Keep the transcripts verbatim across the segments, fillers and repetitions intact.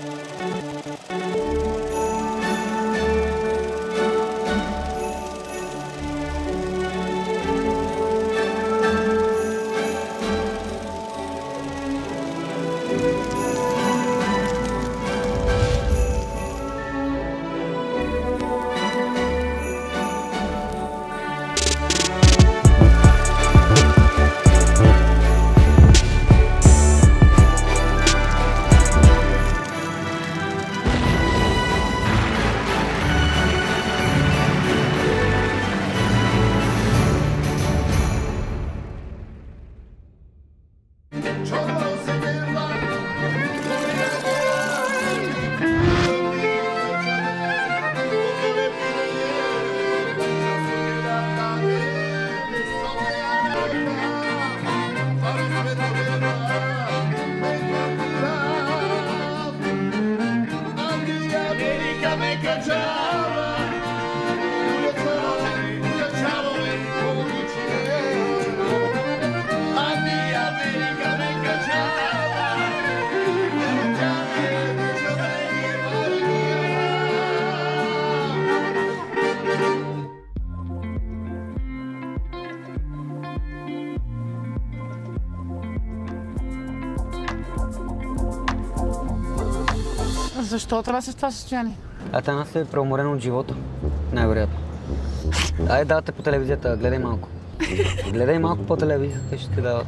Защо трябва да си в това състояние? Атанас е преуморен от живота, най-вероятно. Ай, давате по телевизията, гледай малко. Гледай малко по телевизията, ще ти дават.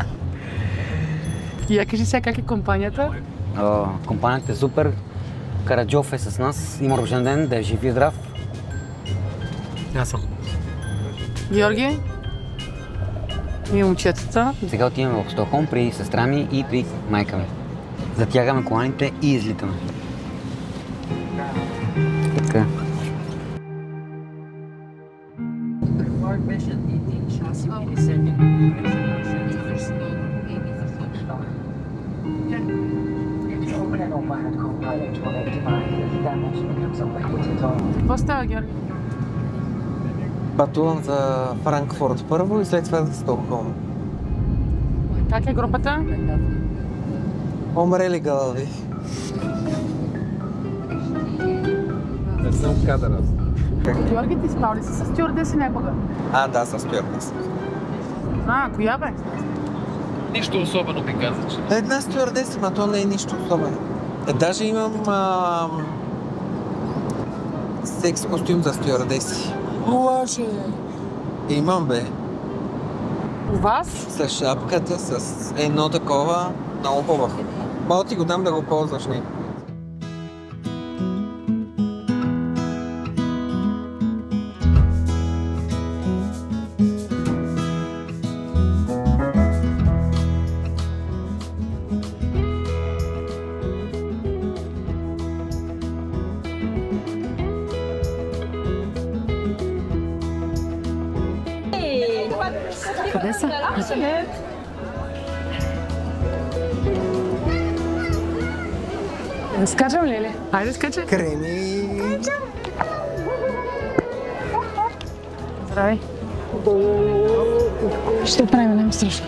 И я кажи сега как е компанията? О, компанията е супер. Караджов е с нас, има рожден ден, да е жив и здрав. Аз съм. Георги? И момчетата? Сега отиваме в Стокхолм при сестра ми и при майка ми. Затягаме коланите и излитаме. Така. Какво става, Георги? Пътувам за Франкфурт първо и след това за Стокхолм. Как е групата? Умрели глави. Не съм кадър аз. Георги, ти спал ли си с стюардеса някога? А, да, с стюардеса. А, коя бе? Нищо особено ми каза, че... Една стюардеса, но то не е нищо особено. Е, даже имам а... секс костюм за стюардеси. Лъже! Имам, бе. У вас? С шапката, с едно такова, много хубаво. Мога ти го дам да го ползваш ни. Къде са? Да скачам ли ли? Хайде скачай. Креми. Здравей. Ще правим, няма страшно.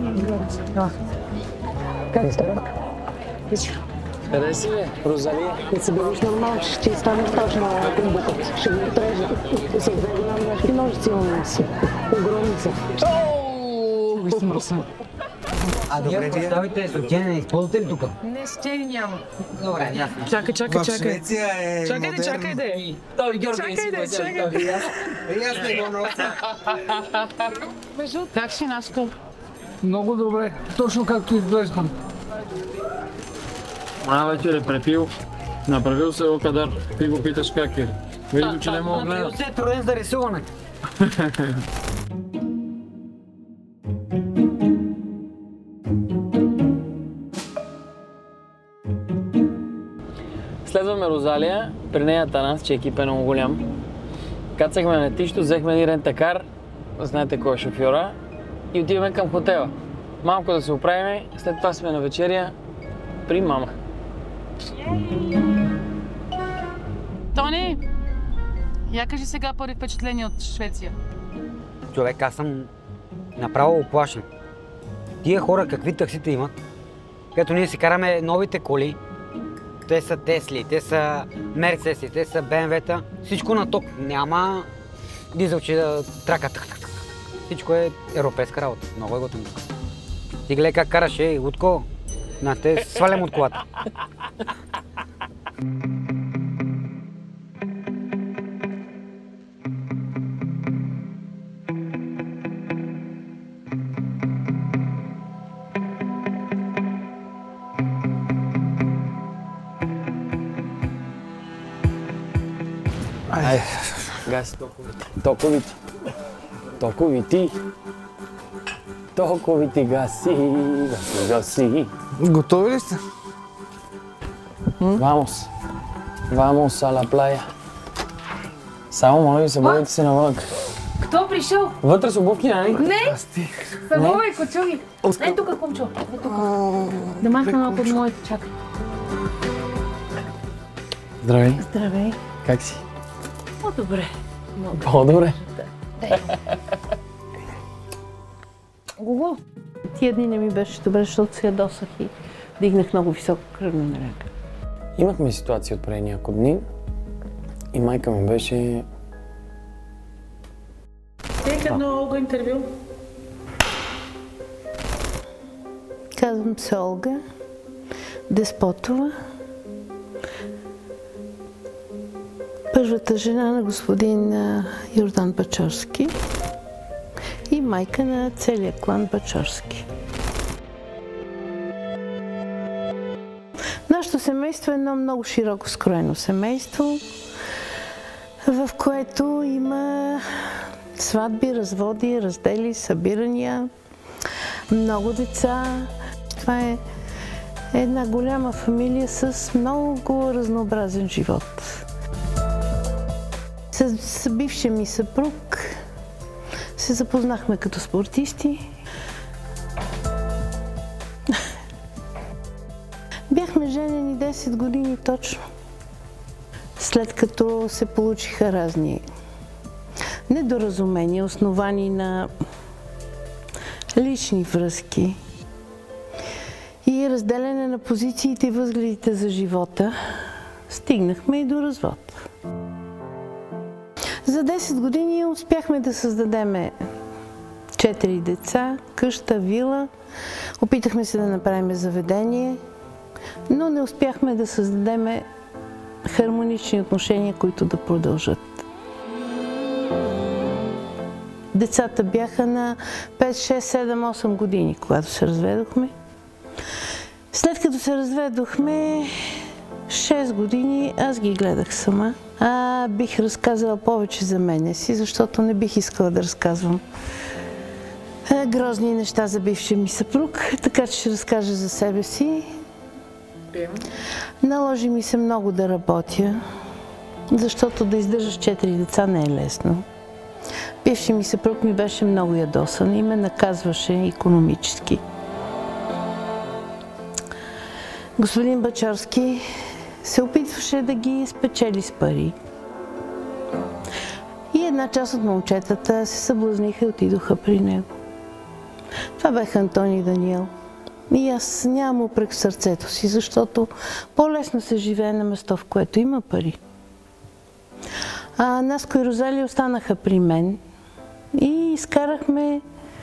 Как става? Къде си, бе? Розалия? Да се бъдеш нормално, ще ти стане страшно букът. Ще го треш с две големи ножици имаме си. Огромни са. Ооо! Смърсен. А, добре, вие? Ставите стъпчене, не използвате ли тук? Не, стени няма. Добре, ясно. Чакай, чакай, В чакай. Швеция е Чакай да, модерно. чакай да е. Той, Георги, Чакай да, чакай. И аз не го нося. Как си, Наско? Много добре. Точно както изглеждам. Една вечер е препил. Направил се окадар. Ти го питаш как е. Види, че не мога да гледам. Се е труден за рисуване. Следваме Розалия, при нея Атанас, че екип е много голям. Кацахме на летището, взехме един рентакар, знаете кой е шофьора, и отиваме към хотела. Малко да се оправим, след това сме на вечеря при мама. Тони, я кажи сега първи впечатление от Швеция. Човек, аз съм направо оплашен. Тия хора какви таксите имат, като ние си караме новите коли, те са Тесли, те са Мерцеси, те са Бе Ем Ве-та. Всичко на ток. Няма дизелче да трака. Всичко е европейска работа. Много е готино. Ти гледай как караш, ей, Лутко. На те свалям от колата. Айде, гаси токовите. Токовите. Токовити. Токовити гаси, гаси, гаси. Готови ли сте? Vamos. Vamos a la playa. Само моля ви се, бъдете се навън. Кто пришъл? Вътре с обувки, нали? Не! Събувай кочуги. Ей тук, кумчо. Ей тук. Да махна малко от моите, чакай. Здравей. Здравей. Как си? По-добре. По-добре. Гого. Тия дни не ми беше добре, защото се ядосах и дигнах много високо кръвно налягане. Имахме ситуация от преди няколко дни и майка ми беше... Тека едно Олга интервю. Казвам се Олга Деспотова. Първата жена на господин Йордан Бачорски и майка на целия клан Бачорски. Нашето семейство е едно много широко скроено семейство, в което има сватби, разводи, раздели, събирания, много деца. Това е една голяма фамилия с много разнообразен живот. С, с бившия ми съпруг се запознахме като спортисти. Бяхме женени десет години точно, след като се получиха разни недоразумения, основани на лични връзки и разделяне на позициите и възгледите за живота, стигнахме и до развод. За десет години успяхме да създадем четири деца, къща, вила. Опитахме се да направим заведение, но не успяхме да създадем хармонични отношения, които да продължат. Децата бяха на пет, шест, седем, осем години, когато се разведохме. След като се разведохме, шест години аз ги гледах сама. А, бих разказала повече за мене си, защото не бих искала да разказвам а, грозни неща за бившия ми съпруг, така че ще разкажа за себе си. Наложи ми се много да работя, защото да издържаш четири деца не е лесно. Бившия ми съпруг ми беше много ядосан и ме наказваше икономически. Господин Бачорски се опитваше да ги спечели с пари. И една част от момчетата се съблазниха и отидоха при него. Това беха Антони и Даниел. И аз нямам упрек в сърцето си, защото по-лесно се живее на место, в което има пари. А Наско и Розалия останаха при мен и изкарахме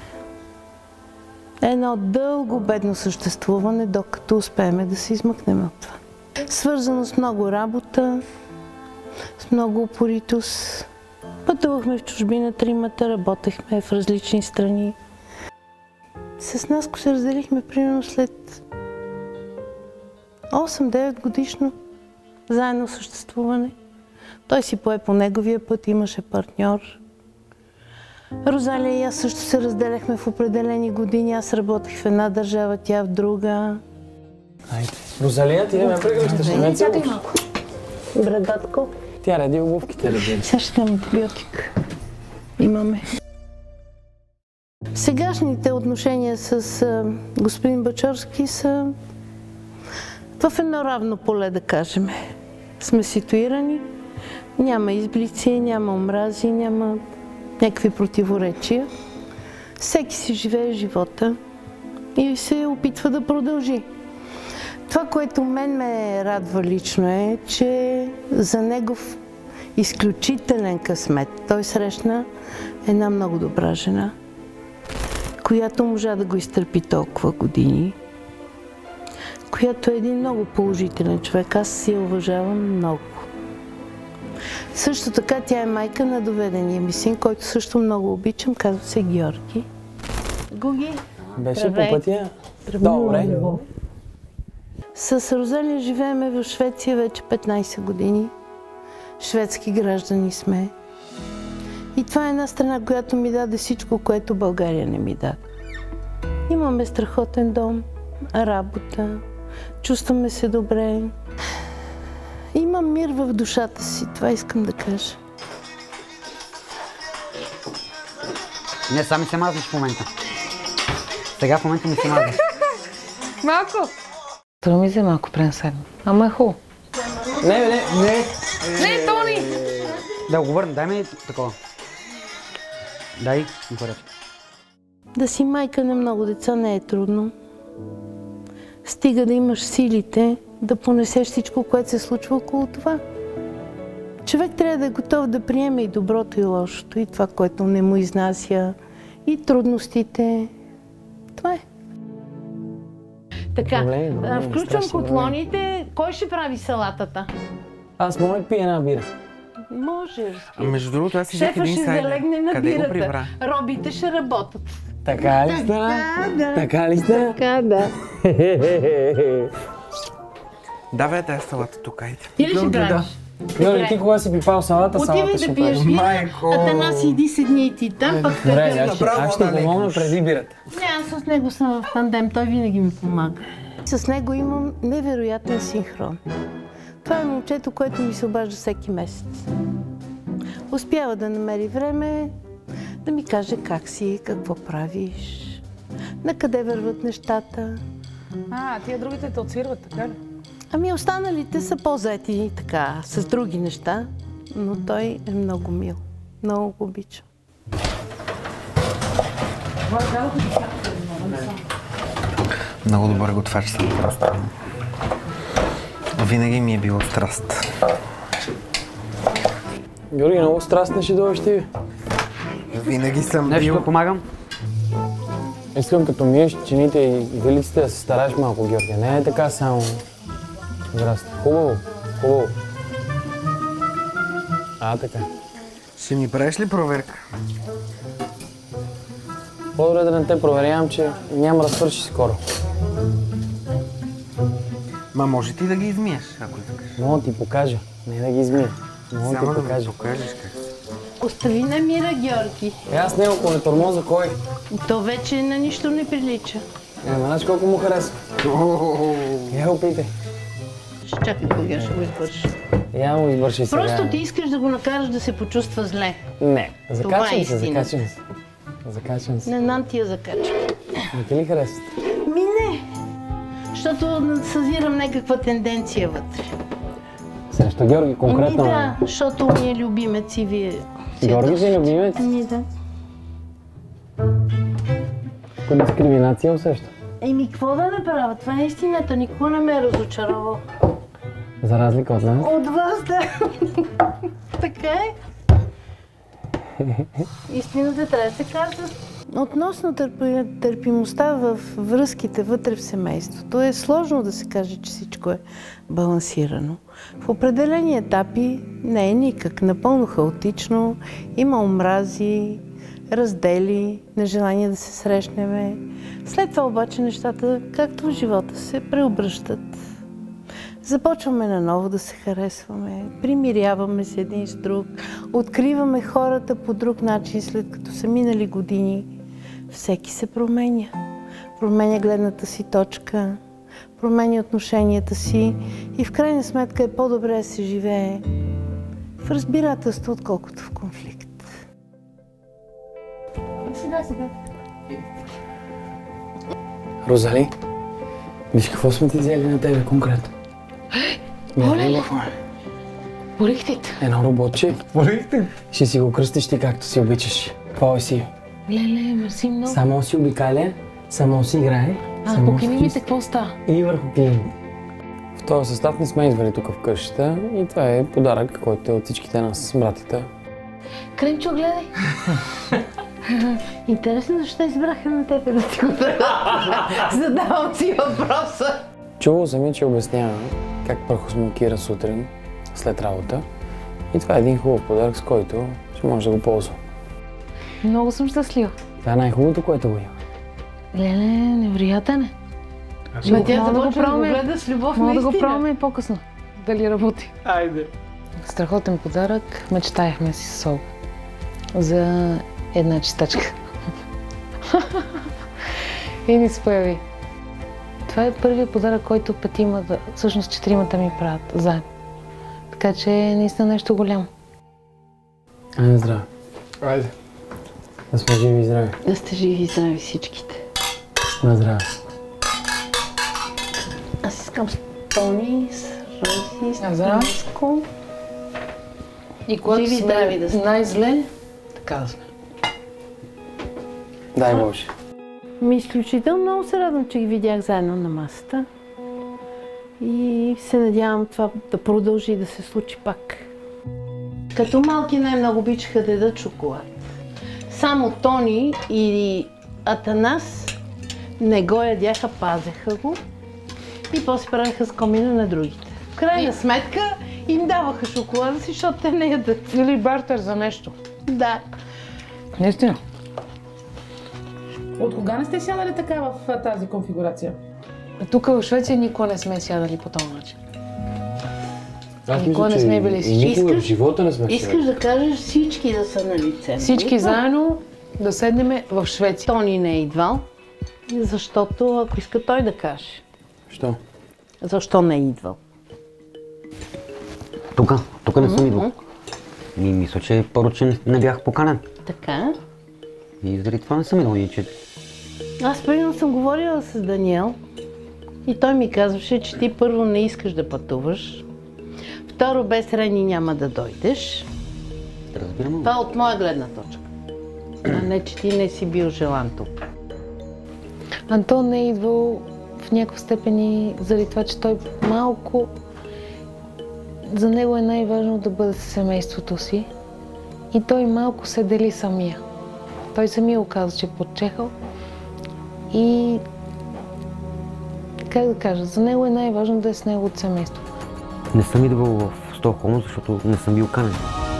едно дълго бедно съществуване, докато успеем да се измъкнем от това. Свързано с много работа, с много упоритост. Пътувахме в чужбина тримата, работехме в различни страни. С Наско се разделихме примерно след осем-девет годишно заедно съществуване. Той си пое по неговия път, имаше партньор. Розалия и аз също се разделяхме в определени години. Аз работех в една държава, тя в друга. Айде. Розалия, ти да ме прегръщаш, не ме целуваш. Брадатко. Тя ради обувките. Сега ще дам антибиотик. Имаме. Сегашните отношения с а, господин Бачорски са в едно равно поле, да кажем. Сме ситуирани, няма изблици, няма омрази, няма някакви противоречия. Всеки си живее живота и се опитва да продължи. Това, което мен ме радва лично е, че за негов изключителен късмет той срещна една много добра жена, която можа да го изтърпи толкова години, която е един много положителен човек. Аз си я уважавам много. Също така тя е майка на доведения ми син, който също много обичам, казва се Георги. Гуги, Беше здравей. по пътя? Добре. С Розалия живееме в Швеция вече петнайсет години. Шведски граждани сме. И това е една страна, която ми даде всичко, което България не ми даде. Имаме страхотен дом, работа, чувстваме се добре. Имам мир в душата си, това искам да кажа. Не, сами се мазнеш в момента. Сега в момента ми се мазнеш. Малко! Струми се малко пренасегна. Ама е хубаво. Не, не, не. Не, Тони! Да го върна, дай ми такова. Дай, ми поръча. Да си майка на много деца не е трудно. Стига да имаш силите да понесеш всичко, което се случва около това. Човек трябва да е готов да приеме и доброто, и лошото, и това, което не му изнася, и трудностите. Това е. Така, Проблеми, проблеми, включвам страшни котлоните. Кой ще прави салатата? Аз мога ли пия една бира? Може. А между другото, аз си взех Шефа един ще сайдер. залегне на Къде го бирата. прибра? Робите ще работят. Така ли стана? да. Така ли стана? Така, да. Давай тази салата тук, айде. Ти ли ще правиш? Георги, ти кога си пипал салата, Отивай салата да ще пиеш прави. бира, Майко! Атанас иди седни и ти там, пък Добре, те... аз ще, аз ще помогна преди бирата. Не, аз с него съм в тандем, той винаги ми помага. С него имам невероятен синхрон. Това е момчето, което ми се обажда всеки месец. Успява да намери време да ми каже как си, какво правиш, на къде върват нещата. А, тия другите те отсвирват, така ли? Ами останалите са по-заети така, с други неща, но той е много мил. Много го обичам. Много добър готвач съм просто. Винаги ми е било страст. Георги, много страстна ще дойдеш ти. Винаги съм Нещо бил... да помагам? Искам като миеш чините и вилиците да се стараеш малко, Георги. Не е така само. Здрасти. Хубаво, хубаво. А, така. Ще ми правиш ли проверка? По-добре да не те проверявам, че няма да свърши скоро. Ма може ти да ги измиеш, ако искаш. Мога да ти покажа, не да ги измия. Мога да Само ти да ми покажа. покажеш как. Остави на мира, Георги. Е, аз не, ако не тормоза кой? То вече на нищо не прилича. Е, знаеш колко му харесва. Я го питай. Ще чакай кога ще го извърши. Я му извърши сега. Просто ти искаш да го накараш да се почувства зле. Не, Това е закачвам се, истината. закачвам се. Закачвам се. Не нам ти я закача. Не ти ли харесват? Ми не. Защото съзирам някаква тенденция вътре. Срещу Георги конкретно. Ми да, защото ми е любимец и вие... Георги ти е любимец? Ми да. Ако дискриминация усеща. Еми, какво да направя? Това е истината. Никога не ме е разочаровал. За разлика от нас. От вас, да. Така е. Истината трябва да се казва. Относно търпи, търпимостта в връзките вътре в семейството е сложно да се каже, че всичко е балансирано. В определени етапи не е никак. Напълно хаотично. Има омрази, раздели, нежелание да се срещнем. След това обаче нещата, както в живота, се преобръщат. Започваме наново да се харесваме, примиряваме се един с друг, откриваме хората по друг начин, след като са минали години. Всеки се променя. Променя гледната си точка, променя отношенията си и в крайна сметка е по-добре да се живее в разбирателство, отколкото в конфликт. Сега, сега. Розали, виж какво сме ти взели на тебе конкретно. Оле, Борихтите. Едно роботче. Борихте? Ще си го кръстиш ти както си обичаш. Твой си. Леле, мерси много. Само си обикаля, само си играе. А само по си килимите какво става? и върху килим. В този състав не сме идвали тук в къщата и това е подарък, който е от всичките нас с братите. Кренчо, гледай! Интересно защо избраха на теб да ти го дадат. Задавам си въпроса. Чувал съм я, че обяснява как прахосмокира сутрин след работа. И това е един хубав подарък, с който ще може да го ползва. Много съм щастлива. Това е най-хубавото, което го има. Леле, невероятен е. Ма тя Мога да го започва да го пробваме. гледа с любов Мога да наистина. го пробваме и по-късно. Дали работи. Айде! Страхотен подарък. Мечтаехме си с Олга за една чистачка. И ни се появи. Това е първият подарък, който петима, всъщност четиримата ми правят заедно. Така че е наистина нещо голямо. Айде, здраве. Айде. Да сме живи и здрави. Да сте живи и здрави всичките. На здраве. Аз искам с Тони, с Рози, с На здраве. Тинско. И когато Живи и здрави да сме сте. най-зле, така да сме. Дай Боже. Ми изключително много се радвам, че ги видях заедно на масата. И се надявам това да продължи да се случи пак. Като малки най-много обичаха да ядат шоколад. Само Тони и Атанас не го ядяха, пазеха го и после правеха с комина на другите. В крайна сметка им даваха шоколада си, защото те не ядат. Или бартер за нещо. Да. Наистина. От кога не сте сядали така в а, тази конфигурация? Тук в Швеция никога не сме сядали по този начин. Аз Никога не сме били всички. никога в Искаш- живота не сме Искаш да кажеш всички да са на лице. Всички нали? заедно да седнем в Швеция. Тони не е идвал, защото ако иска той да каже. Що? Защо не е идвал? Тук, тук не съм идвал. И мисля, че първо, че не бях поканен. Така. И заради това не съм идвал, иначе Аз примерно съм говорила с Даниел и той ми казваше, че ти първо не искаш да пътуваш, второ без Рени няма да дойдеш. разбирам. Това е от моя гледна точка. А не, че ти не си бил желан тук. Антон не е идвал в някаква степен и заради това, че той малко... За него е най-важно да бъде със семейството си и той малко се дели самия. Той самия оказа, че е подчехал и... Как да кажа, за него е най-важно да е с него от семейство. Не съм идвал в Стокхолм, защото не съм бил канен.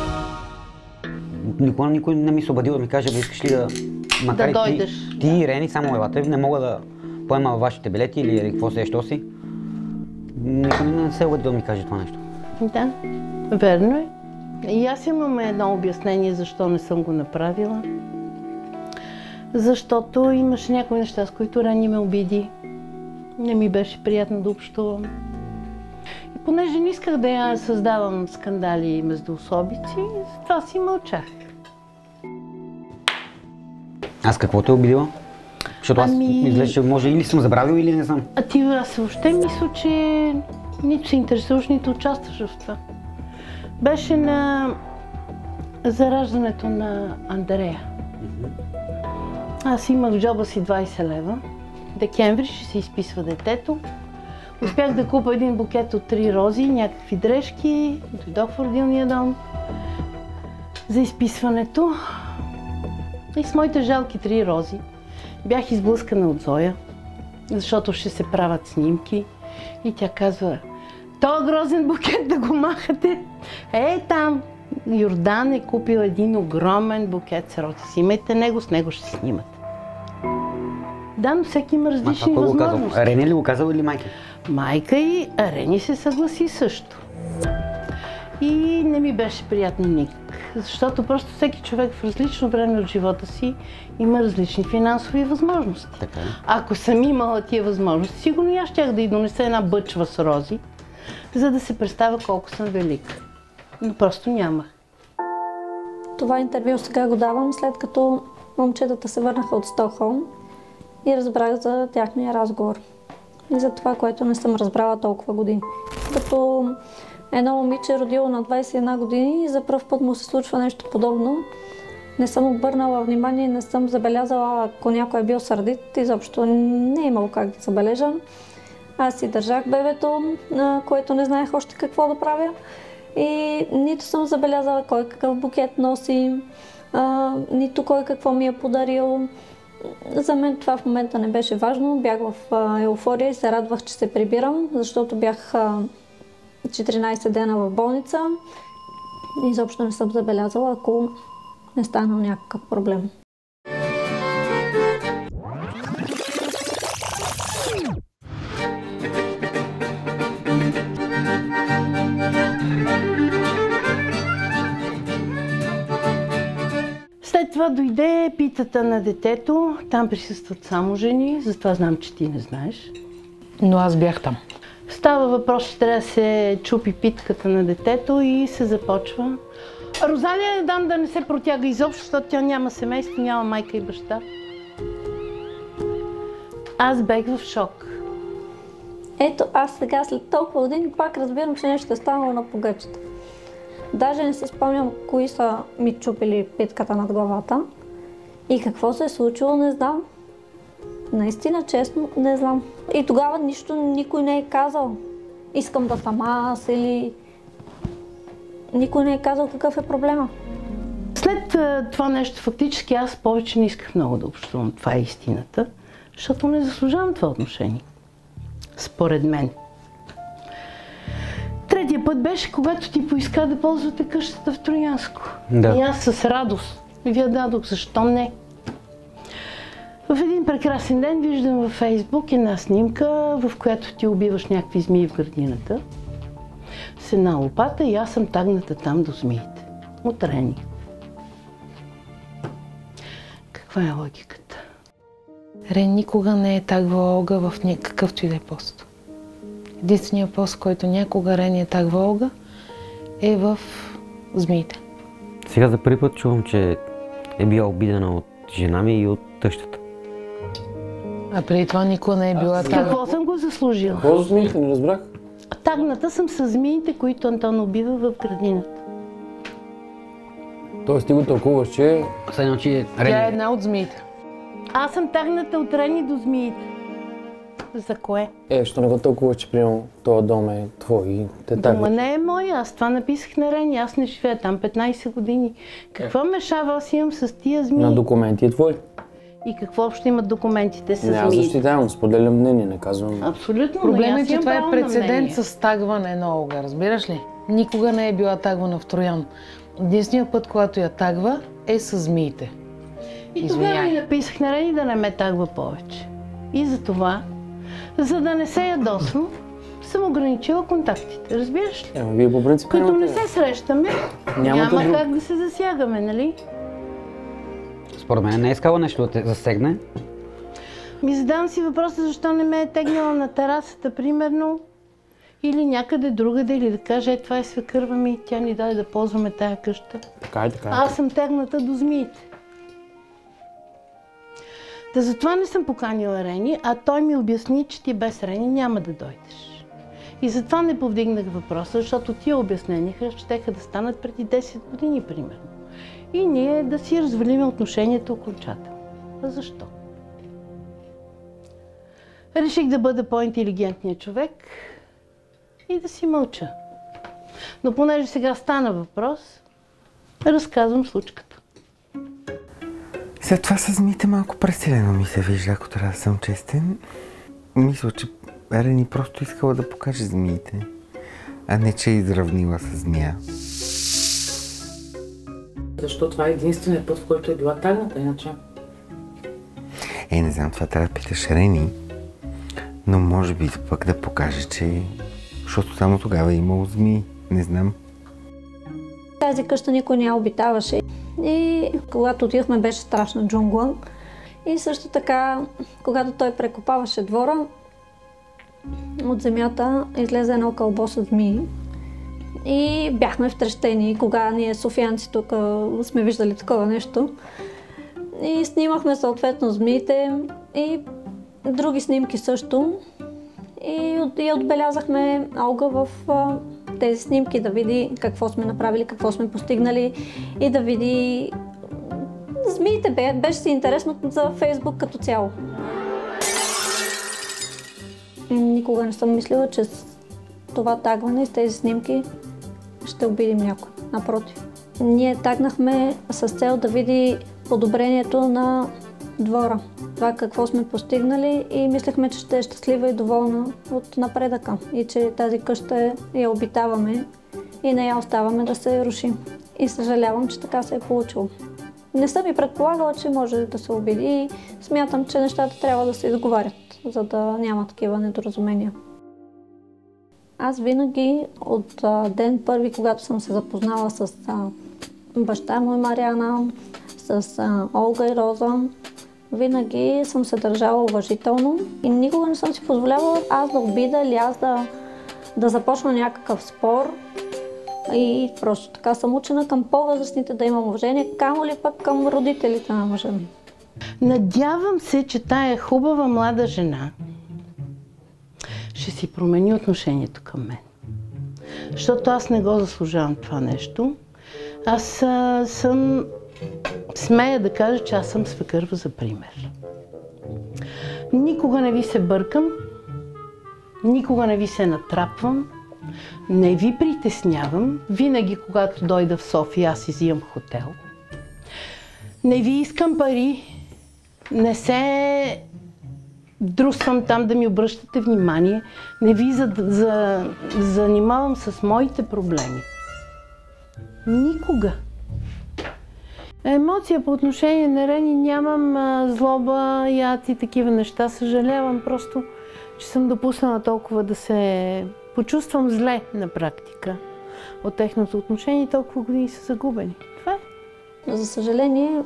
Никога никой не ми се обадил да ми каже, да искаш ли да... Макар и дойдеш. Ти, ти и Рени, само елате, не мога да поема вашите билети или какво се, що си. Никой не се обади да ми каже това нещо. Да, верно е. И аз имам едно обяснение защо не съм го направила. Защото имаше някои неща, с които Рени ме обиди. Не ми беше приятно да общувам. И понеже не исках да я създавам скандали и междуособици, затова си мълчах. Аз какво те е обидила? Защото аз Ами- изглежда, че може или съм забравил, или не знам. А ти аз въобще мисля, че нито се интересуваш, нито участваш в това. Беше на зараждането на Андрея. Аз имах в джоба си двайсет лева. Декември ще се изписва детето. Успях да купя един букет от три рози, някакви дрежки. Дойдох в родилния дом за изписването. И с моите жалки три рози бях изблъскана от Зоя, защото ще се правят снимки. И тя казва, този грозен букет да го махате. Е, там Йордан е купил един огромен букет с рози. Си имайте него, с него ще си снимате. Да, но всеки има Ма различни това кой го казал? възможности. Рени ли го казал или майка? Майка и Рени се съгласи също. И не ми беше приятно никак. Защото просто всеки човек в различно време от живота си има различни финансови възможности. Така е. Ако съм имала тия възможности, сигурно и аз щях да й донеса една бъчва с рози, за да се представя колко съм велика. Но просто нямах. Това интервю сега го давам, след като момчетата се върнаха от Стокхолм и разбрах за тяхния разговор. И за това, което не съм разбрала толкова години. Като едно момиче родило на двайсет и една години и за пръв път му се случва нещо подобно. Не съм обърнала внимание, не съм забелязала, ако някой е бил сърдит, изобщо не е имало как да забележа. Аз си държах бебето, което не знаех още какво да правя. И нито съм забелязала кой какъв букет носи, а, нито кой какво ми е подарил. За мен това в момента не беше важно. Бях в а, еуфория и се радвах, че се прибирам, защото бях а, четиринайсет дена в болница. И изобщо не съм забелязала, ако не станал някакъв проблем. След това дойде питата на детето. Там присъстват само жени, затова знам, че ти не знаеш. Но аз бях там. Става въпрос, че трябва да се чупи питката на детето и се започва. Розалия не дам да не се протяга изобщо, защото тя няма семейство, няма майка и баща. Аз бех в шок. Ето, аз сега след толкова години пак разбирам, че нещо е станало на погачета. Даже не се спомням кои са ми чупили питката над главата и какво се е случило, не знам. Наистина, честно, не знам. И тогава нищо никой не е казал. Искам да съм аз или... Никой не е казал какъв е проблема. След това нещо, фактически аз повече не исках много да общувам. Това е истината, защото не заслужавам това отношение. Според мен. Третия път беше, когато ти поиска да ползвате къщата в Троянско. Да. И аз с радост ви я дадох, защо не? В един прекрасен ден виждам във Фейсбук една снимка, в която ти убиваш някакви змии в градината с една лопата и аз съм тагната там до змиите. Отрени. Каква е логиката? Рен никога не е тагвала Олга в някакъвто и да е пост. Единственият пост, който някога Рен е тагвала Олга, е в змиите. Сега за първи път чувам, че е била обидена от жена ми и от тъщата. А преди това никога не е била тагвала. Какво съм го заслужила? Какво за змиите? Не разбрах. Тагната съм с змиите, които Антон убива в градината. Тоест ти го тълкуваш, че... Съедно, че Тя е една от змиите. Аз съм тагната от Рени до змиите. За кое? Е, що не го тълкуваш, че примерно този дом е твой и те Дома тагваш? не е мой, аз това написах на Рени, аз не живея там петнайсет години. Какво мешава аз имам с тия змии? На документи е твой. И какво общо имат документите с Не, аз змиите? защитавам, споделям мнение, не казвам. Абсолютно, но Проблемът аз е, че имам това е право на прецедент мнение. с тагване на Олга, разбираш ли? Никога не е била тагвана в Троян. Единственият път, когато я тагва, е с змиите. И тогава Извиняй. ми написах на Рени да не ме тагва повече. И за това, за да не се ядосвам, съм ограничила контактите, разбираш ли? Ема, вие по принцип Като не нямате- се срещаме, Нямате няма друг. как да се засягаме, нали? Според мен не е искала нещо да те засегне. Ми задавам си въпроса, защо не ме е тегнала на терасата, примерно, или някъде другаде, или да каже, е, това е свекърва ми, тя ни даде да ползваме тая къща. Така е, така е. Аз съм тегната до змиите. Та затова не съм поканила Рени, а той ми обясни, че ти без Рени няма да дойдеш. И затова не повдигнах въпроса, защото тия обяснения щеха да станат преди десет години, примерно. И ние да си развалим отношенията окончателно. А защо? Реших да бъда по-интелигентният човек и да си мълча. Но понеже сега стана въпрос, разказвам случката. След това с змиите малко пресилено ми се вижда, ако трябва да съм честен. Мисля, че Рени просто искала да покаже змиите, а не че е изравнила с змия. Защо това е единственият път, в който е била тагната, иначе? Е, не знам, това трябва да питаш Рени, но може би пък да покаже, че... Защото само тогава е имало змии, не знам. Тази къща никой не я обитаваше. И когато отидохме, беше страшна джунгла. И също така, когато той прекопаваше двора, от земята излезе едно кълбо с змии. И бяхме втрещени, кога ние софиянци тук сме виждали такова нещо. И снимахме съответно змиите и други снимки също. И, и отбелязахме Олга в а, тези снимки, да види какво сме направили, какво сме постигнали и да види змиите. Бе, беше си интересно за Фейсбук като цяло. Никога не съм мислила, че с това тагване, с тези снимки ще обидим някой. Напротив. Ние тагнахме с цел да види подобрението на двора. Това какво сме постигнали и мислехме, че ще е щастлива и доволна от напредъка. И че тази къща я обитаваме и не я оставаме да се руши. И съжалявам, че така се е получило. Не съм и предполагала, че може да се обиди и смятам, че нещата трябва да се изговарят, за да няма такива недоразумения. Аз винаги от а, ден първи, когато съм се запознала с а, баща му и Мариана, с а, Олга и Роза, винаги съм се държала уважително и никога не съм си позволявала аз да обида или аз да, да започна някакъв спор. И просто така съм учена към по-възрастните да имам уважение, камо ли пък към родителите на мъжа ми. Надявам се, че тая хубава млада жена ще си промени отношението към мен. Защото аз не го заслужавам това нещо. Аз а, съм, смея да кажа, че аз съм свекърва за пример. Никога не ви се бъркам, никога не ви се натрапвам, не ви притеснявам. Винаги, когато дойда в София, аз изимам хотел. Не ви искам пари, не се друсвам там да ми обръщате внимание, не ви за, за, занимавам с моите проблеми. Никога. Емоция по отношение на Рени нямам, а, злоба, яд и такива неща. Съжалявам просто, че съм допуснала толкова да се почувствам зле на практика от техното отношение и толкова години са загубени. Това е. За съжаление,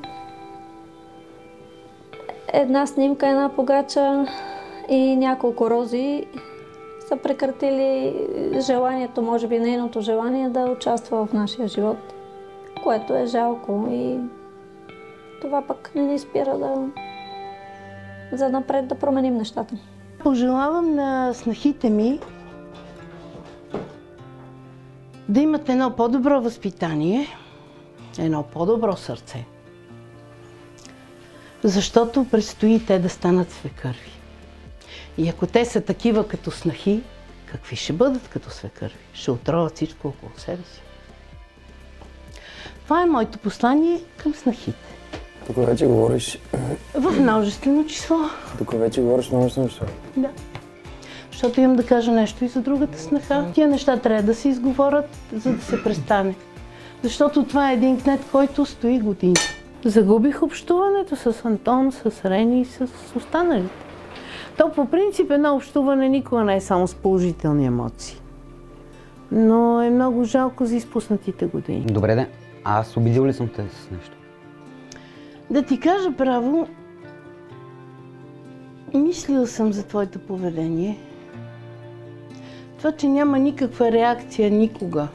една снимка, една погача и няколко рози са прекратили желанието, може би нейното желание да участва в нашия живот, което е жалко и това пък не ни спира да за напред да променим нещата. Пожелавам на снахите ми да имат едно по-добро възпитание, едно по-добро сърце, защото предстои те да станат свекърви. И ако те са такива като снахи, какви ще бъдат като свекърви? Ще отровят всичко около себе си. Това е моето послание към снахите. Тук вече говориш... В множествено число. Тук вече говориш множествено число. Да. Защото имам да кажа нещо и за другата снаха. Тия неща трябва да се изговорят, за да се престане. Защото това е един кнет, който стои години. Загубих общуването с Антон, с Рени и с останалите. То по принцип едно общуване никога не е само с положителни емоции. Но е много жалко за изпуснатите години. Добре де, а аз обидил ли съм те с нещо? Да ти кажа право, мислила съм за твоето поведение. Това, че няма никаква реакция никога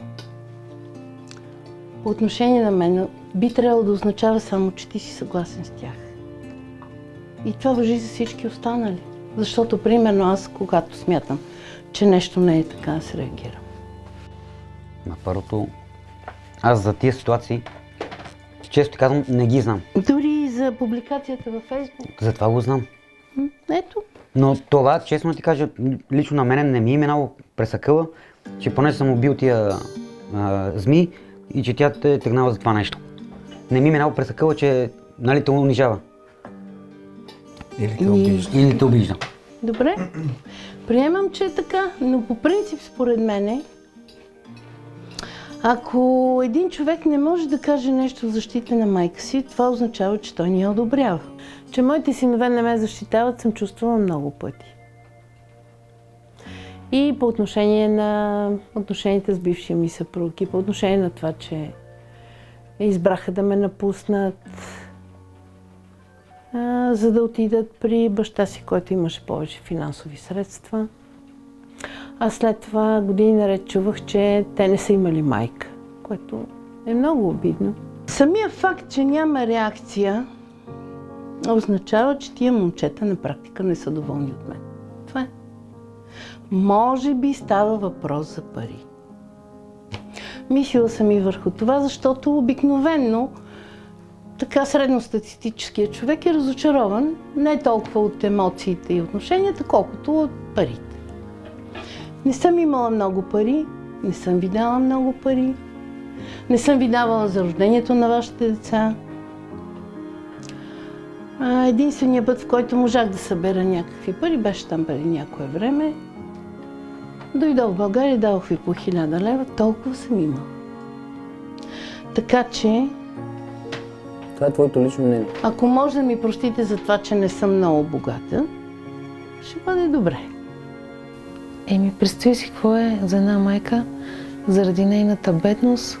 по отношение на мен, би трябвало да означава само, че ти си съгласен с тях. И това важи за всички останали. Защото, примерно, аз, когато смятам, че нещо не е така, аз реагирам. На първото, аз за тия ситуации, често ти казвам, не ги знам. Дори за публикацията във Фейсбук. Затова го знам. Ето. Но това, честно ти кажа, лично на мене не ми е минало през акъла, че поне съм убил тия а, зми и че тя те е тръгнала за това нещо. Не ми е минало през акъла, че нали те унижава. Или те обижда. Или те обижда. Добре. Приемам, че е така, но по принцип според мене, ако един човек не може да каже нещо в защита на майка си, това означава, че той ни я одобрява. Че моите синове не ме защитават, съм чувствала много пъти. И по отношение на отношенията с бившия ми съпруг, и по отношение на това, че избраха да ме напуснат, а, за да отидат при баща си, който имаше повече финансови средства. А след това години наред чувах, че те не са имали майка, което е много обидно. Самия факт, че няма реакция, означава, че тия момчета на практика не са доволни от мен. Това е. Може би става въпрос за пари. Мислила съм и върху това, защото обикновенно така средностатистическият човек е разочарован не толкова от емоциите и отношенията, колкото от парите. Не съм имала много пари, не съм ви дала много пари, не съм ви давала за рождението на вашите деца. Единственият път, в който можах да събера някакви пари, беше там преди някое време. Дойдох в България, дадох ви по хиляда лева, толкова съм имала. Така че... Това е твоето лично мнение. Ако може да ми простите за това, че не съм много богата, ще бъде добре. Еми, представи си какво е за една майка, заради нейната бедност,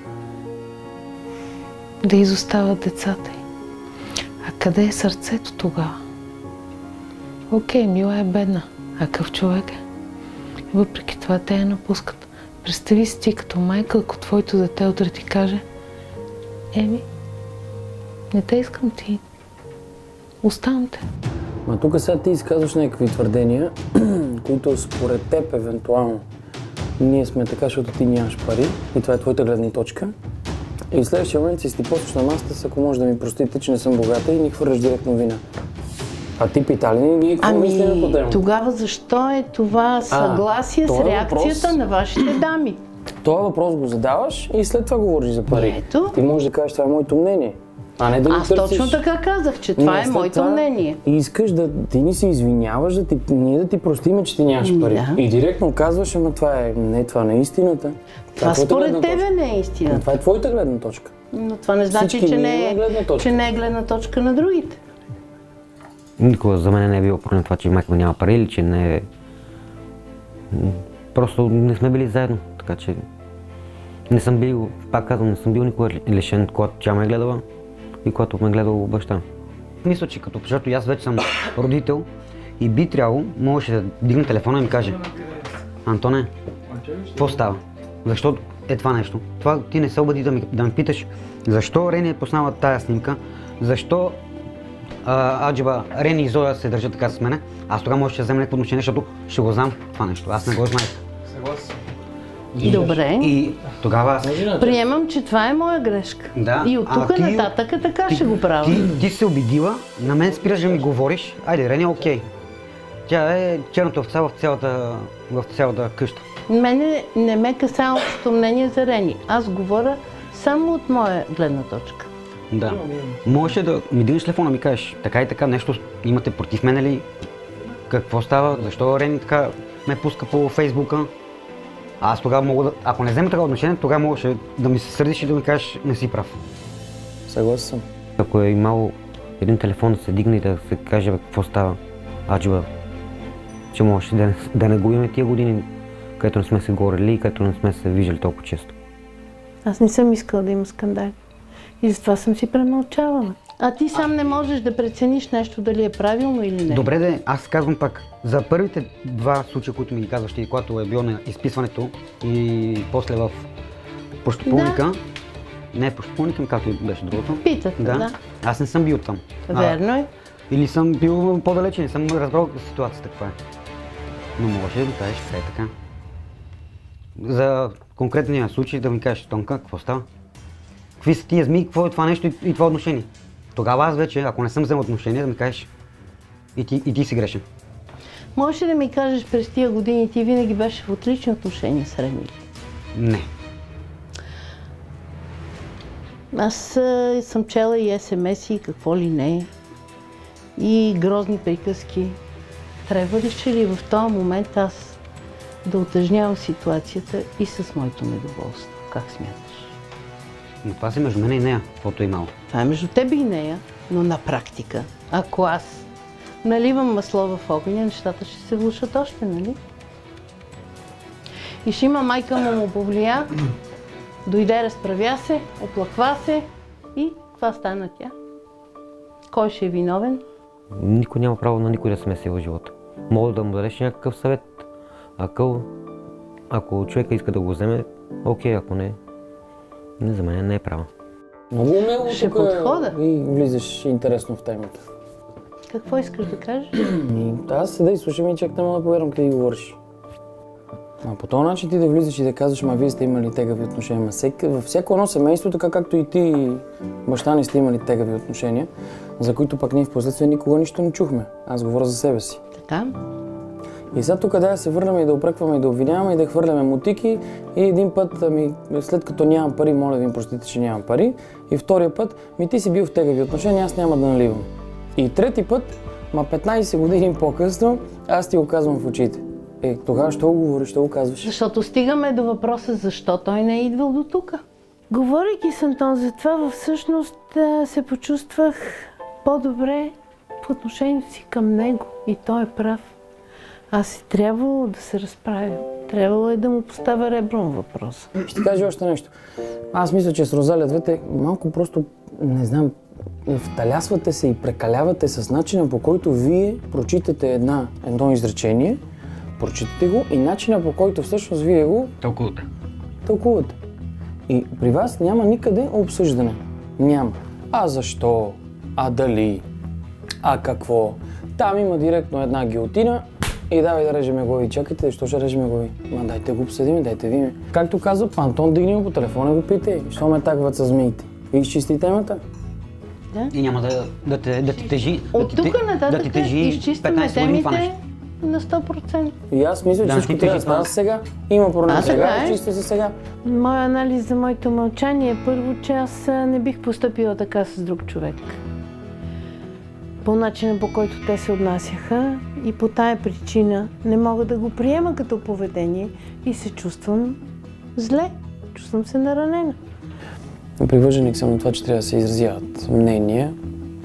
да изостават децата й. А къде е сърцето тогава? Окей, Мила е бедна, а какъв човек е? Въпреки това те я напускат. Представи си ти като майка, ако твоето дете утре ти каже: еми, не те искам, ти. Оставам те. Ма тук сега ти изказваш някакви твърдения, които според теб евентуално ние сме така, защото ти нямаш пари и това е твоята гледна точка. И в следващия момент си ти посвиш на масата, ако може да ми простите, че не съм богата и ни хвърляш директно вина. А ти питали ли ние какво мислим по темата? Тогава защо е това съгласие а, с реакцията въпрос... на вашите дами? Това въпрос го задаваш и след това говориш за пари. Ето. Ти можеш да кажеш, това е моето мнение. А не да Аз търсиш... точно така казах, че това не, е моето това мнение. И искаш да ти ни се извиняваш, да ти, ние да ти простиме, че ти нямаш пари. Да. И директно казваш, ама това е, не, това не е истината. Това, това е според тебе не е истината. Това е твоята гледна точка. Но това не значи, че не, е, че не е гледна точка на другите. Никога за мен не е било проблем това, че майка ми няма пари или че не е... Просто не сме били заедно, така че... Не съм бил, пак казвам, не съм бил никога лишен, когато тя ме е гледала и когато ме е гледал баща. Мисля, че като, защото аз вече съм родител и би трябвало, можеше да дигне телефона и ми каже: Антоне, какво става? Защо е това нещо? Това ти не се обади да ми, да ме питаш защо Рени е поснала тая снимка, защо а, Аджиба, Рени и Зоя се държат така с мене. Аз тогава може да взема някакво отношение, защото ще го знам това нещо. Аз не го знаех. Добре. И тогава аз... Приемам, че това е моя грешка. Да. И от тук нататък така ти, ще го правя. Ти, ти се обидила, на мен спираш да ми говориш. Айде, Рени, окей. Тя е черната овца в цялата, в цялата къща. Мене не ме касае общото мнение за Рени. Аз говоря само от моя гледна точка. Да. Можеш да ми дигнеш телефона и ми кажеш така и така, нещо имате против мен ли? Какво става? Защо Рени така ме пуска по Фейсбука? Аз тогава мога да... Ако не взема такова отношение, тогава можеше да ми се сърдиш и да ми кажеш: не си прав. Съгласен съм. Ако е имало един телефон да се дигне и да се каже какво става, Аджиба, че можеше да, да не губим тия години, където не сме се говорили и където не сме се виждали толкова често. Аз не съм искала да има скандали. И затова съм си премълчавала. А ти сам не можеш да прецениш нещо дали е правилно или не. Добре де, аз казвам пак, за първите два случая, които ми ги казваш ти, когато е било на изписването и после в пощопълника, да. Не пощопълника, както беше другото. Питате, да. да. Аз не съм бил там. Верно е. Или съм бил по-далече, не съм разбрал ситуацията каква е. Но може да ми кажеш така и така. За конкретния случай да ми кажеш: Тонка, какво става? Какви са тия змии, какво е това нещо и, и това отношение? Тогава аз вече, ако не съм взел отношение, да ми кажеш: и ти, и ти си грешен. Можеш ли да ми кажеш, през тия години ти винаги беше в отлични отношения с Рени? Не. Аз а, съм чела и ес ем ес и какво ли не, и грозни приказки. Трябва ли ще ли в този момент аз да утежнявам ситуацията и с моето недоволство? Как смяташ? Но това си между мен и нея, каквото е имало. Това е между теб и нея, но на практика, ако аз наливам масло в огъня, нещата ще се влушат още, нали? И ще има майка му му повлия, дойде, разправя се, оплаква се и това стана тя. Кой ще е виновен? Никой няма право на никой да смеси в живота. Мога да му дадеш някакъв съвет, ако, ако човека иска да го вземе, окей, ако не, не за мен не е право. Много умело ще тук подхода. И влизаш интересно в темата. Какво искаш да кажеш? Аз седа и слушам и чак не мога да повярвам къде ги говориш. А по този начин ти да влизаш и да казваш: ма вие сте имали тегави отношения. Във всяко едно семейство, така както и ти и баща ни сте имали тегави отношения, за които пък ние в последствие никога нищо не чухме. Аз говоря за себе си. Така. И сега тук да се върнем и да упрекваме и да обвиняваме и да хвърляме мотики и един път, ами, след като нямам пари, моля ви им простите, че нямам пари. И втория път, ми ти си бил в тегави отношения, аз няма да наливам. И трети път, ма петнайсет години по-късно, аз ти го казвам в очите. Е, тогава ще го говориш, ще го казваш. Защото стигаме до въпроса защо той не е идвал до тук. Говорейки с Антон за това, всъщност се почувствах по-добре в отношението си към него. И той е прав. Аз е трябвало да се разправя. Трябвало е да му поставя ребром въпрос. Ще кажа още нещо. Аз мисля, че с Розалия двете малко просто, не знам, вталясвате се и прекалявате с начина, по който вие прочитате една, едно изречение, прочитате го и начина, по който всъщност вие го Тълкувате. тълкувате. И при вас няма никъде обсъждане. Няма. А защо? А дали? А какво? Там има директно една гилотина и давай да режеме глави. Чакайте, защо ще режеме глави? Ма дайте го обсъдим, дайте ви ме. Както казва Антон, дигни го по телефона и го питай. Що ме такват с змиите? И изчисти темата. Да? И няма да, да, те, да ти тежи. От да тук нататък да ти тежи изчистваме петнайсет години темите на сто процента. И аз мисля, че Да, всичко ти трябва да тежи става това. сега. Има проблем А, сега, така е. изчисти се сега. Мой анализ за моето мълчание е първо, че аз а, не бих постъпила така с друг човек. По начина, по който те се отнасяха и по тая причина не мога да го приема като поведение и се чувствам зле. Чувствам се наранена. Привърженик съм на това, че трябва да се изразяват мнения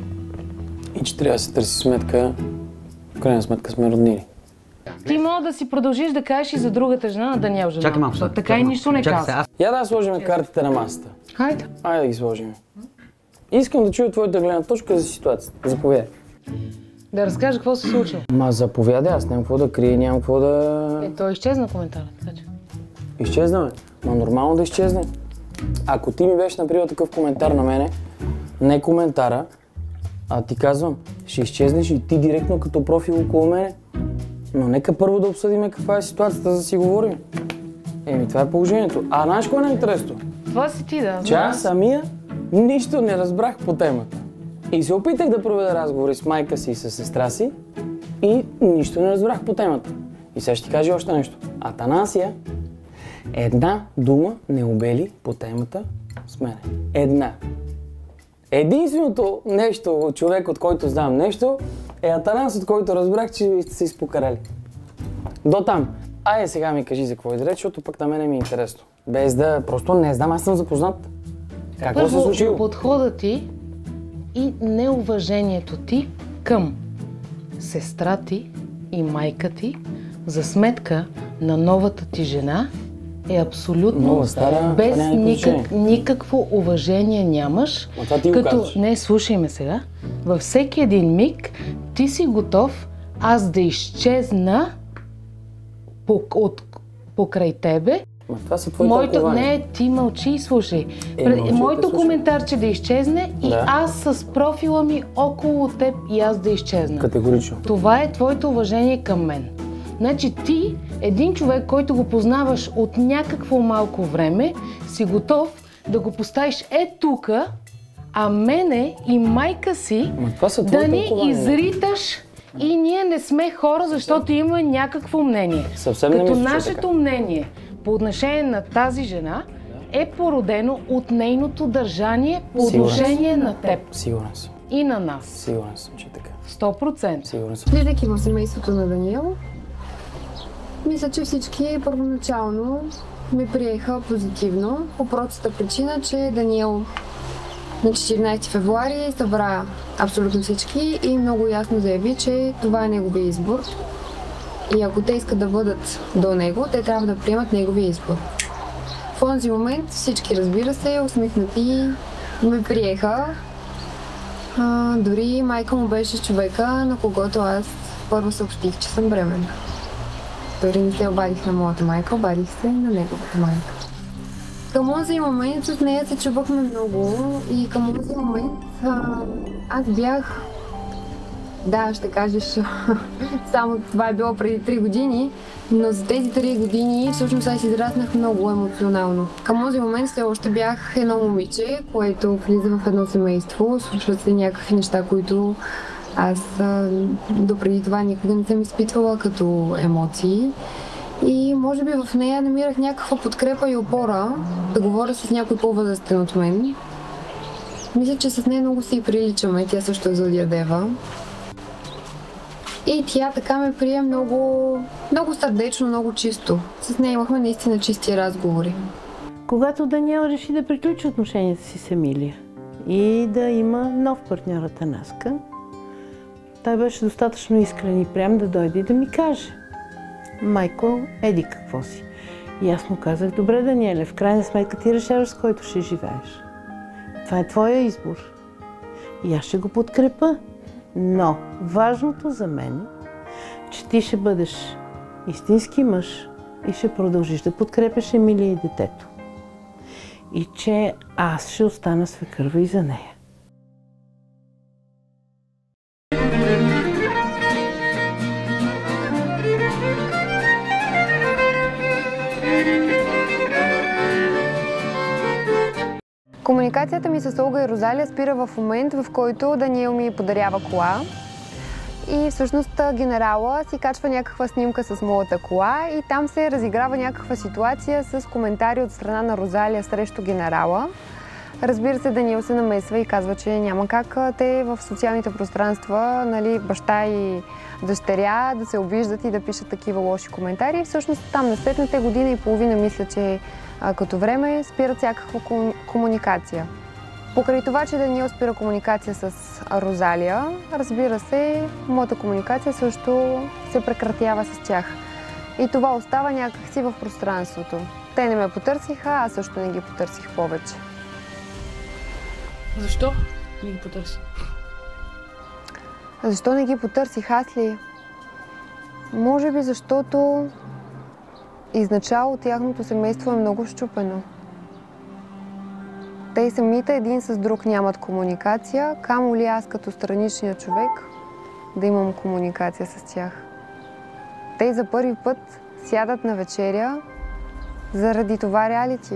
и че трябва да се търси сметка. В крайна сметка сме роднини. Ти мога да си продължиш да кажеш и за другата жена на Даниел жена. Чакай малко. Защото така и нищо не Чакай казва. се, аз Я да сложим картите на масата. Хайде. Айде да ги сложим. Искам да чуя твоята гледна точка за ситуацията. Заповядай. Да разкажа какво се случва. Ма заповядай, аз нямам какво да крия, нямам какво да... Е, той изчезна коментара, така че. Изчезна, бе. Ма нормално да изчезне. Ако ти ми беше направил такъв коментар на мене, не коментара, а ти казвам, ще изчезнеш и ти директно като профил около мене. Но нека първо да обсъдим каква е ситуацията, за да си говорим. Еми, това е положението. А знаеш какво е интересно? Това си ти, да. Че аз самия нищо не разбрах по темата. И се опитах да проведа разговори с майка си и с сестра си и нищо не разбрах по темата. И сега ще ти кажа още нещо. Атанасия една дума не обели по темата с мене. Една. Единственото нещо, човек, от който знам нещо, е Атанас, от който разбрах, че сте се изпокарали. До там. Айде сега ми кажи за какво е реч, защото пък на мене ми е интересно. Без да, просто не знам, аз съм запознат. Какво се случило? Първо, подходът ти и неуважението ти към сестра ти и майка ти за сметка на новата ти жена е абсолютно Нова, стара, без това няма никак, никакво уважение нямаш. Ма това ти го като, казваш. не, слушай ме сега. Във всеки един миг ти си готов аз да изчезна по, от, покрай тебе. Ма това са твои Моето, тълкования. не, ти мълчи и слушай. Е, Пред, мълчи, моето те слушам. коментарче да изчезне и Да. аз с профила ми около теб и аз да изчезна. Категорично. Това е твоето уважение към мен. Значи ти, един човек, който го познаваш от някакво малко време, си готов да го поставиш е тука, а мене и майка си Ма това са твои да ни тълкования. изриташ и ние не сме хора, защото имаме някакво мнение. Съвсем не Като мисля, че е нашето така. мнение по отношение на тази жена е породено от нейното държание по Сигурен отношение на теб Сигурен съм. и на нас. Сигурен съм, че е така. сто процента. Сигурен съм. Влизайки в семейството на Даниел, мисля, че всички първоначално ме приеха позитивно, по простата причина, че Даниел на четиринайсети февруари събра абсолютно всички и много ясно заяви, че това е неговия избор. И ако те искат да бъдат до него, те трябва да приемат неговия избор. В този момент всички, разбира се, усмихнати ме приеха. А, дори майка му беше човека, на когото аз първо съобщих, че съм бременна. Дори не се обадих на моята майка, обадих се на неговата майка. Към този момент с нея се чувахме много и към този момент а, аз бях, да, ще кажеш, само това е било преди три години, но за тези три години всъщност аз израснах много емоционално. Към този момент все още бях едно момиче, което влиза в едно семейство, случват се някакви неща, които Аз а, допреди това никога не съм изпитвала като емоции и може би в нея намирах някаква подкрепа и опора да говоря с някой по-възрастен от мен. Мисля, че с нея много си приличаме, тя също е Зодия-дева. И тя така ме прие много, много сърдечно, много чисто. С нея имахме наистина чисти разговори. Когато Даниел реши да приключи отношенията си с Емилия и да има нов партньор Атанаска, той беше достатъчно искрен и прям да дойде и да ми каже: майко, еди какво си. И аз му казах: добре, Даниеле, в крайна сметка ти решаваш с който ще живееш. Това е твоя избор. И аз ще го подкрепя. Но важното за мен е, че ти ще бъдеш истински мъж и ще продължиш да подкрепяш Емилия и детето. И че аз ще остана свекърва и за нея. Комуникацията ми с Олга и Розалия спира в момент, в който Даниел ми подарява кола. И всъщност генерала си качва някаква снимка с моята кола и там се разиграва някаква ситуация с коментари от страна на Розалия срещу генерала. Разбира се, Даниел се намесва и казва, че няма как те в социалните пространства, нали, баща и дъщеря да се обиждат и да пишат такива лоши коментари. И всъщност там на следната година и половина мисля, че а, като време спират всякаква комуникация. Покрай това, че Даниел спира комуникация с Розалия, разбира се, моята комуникация също се прекратява с тях. И това остава някакси в пространството. Те не ме потърсиха, аз също не ги потърсих повече. Защо не ги потърси? Защо не ги потърсих аз ли? Може би защото изначало тяхното семейство е много счупено. Те и самите един с друг нямат комуникация, камо ли аз като страничния човек да имам комуникация с тях. Те за първи път сядат на вечеря заради това реалити.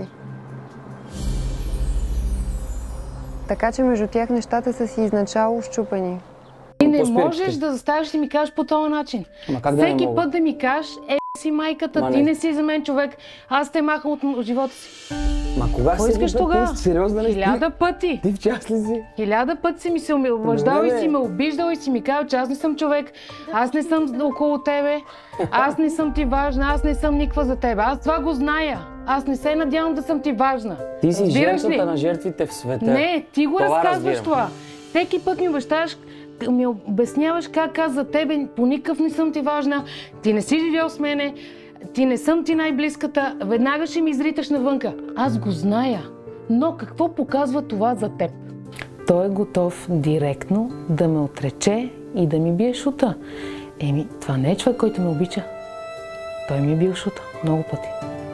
Така че между тях нещата са си изначало счупени. Ти не можеш да заставиш и ми кажеш по този начин. Всеки да път да ми кажеш: е, си майката, Ма, ти не. не си за мен човек, аз те махам от живота си. Ма кога си искаш тогава? Сериозно ли? Хиляда пъти. Ти в час ли си? Хиляда пъти си ми се обаждал и си ме обиждал и си ми казал, че аз не съм човек, аз не съм около тебе, аз не съм ти важна, аз не съм никаква за тебе. Аз това го зная. Аз не се надявам да съм ти важна. Ти си Разбираш жертвата ли? на жертвите в света. Не, ти го това разказваш разбирам. това. Всеки път ми обещаваш, ми обясняваш как аз за тебе по никакъв не съм ти важна, ти не си живял с мене, ти не съм ти най-близката, веднага ще ми изриташ навънка. Аз го зная, но какво показва това за теб? Той е готов директно да ме отрече и да ми бие шута. Еми, това не е човек, който ме обича. Той ми е бил шута много пъти.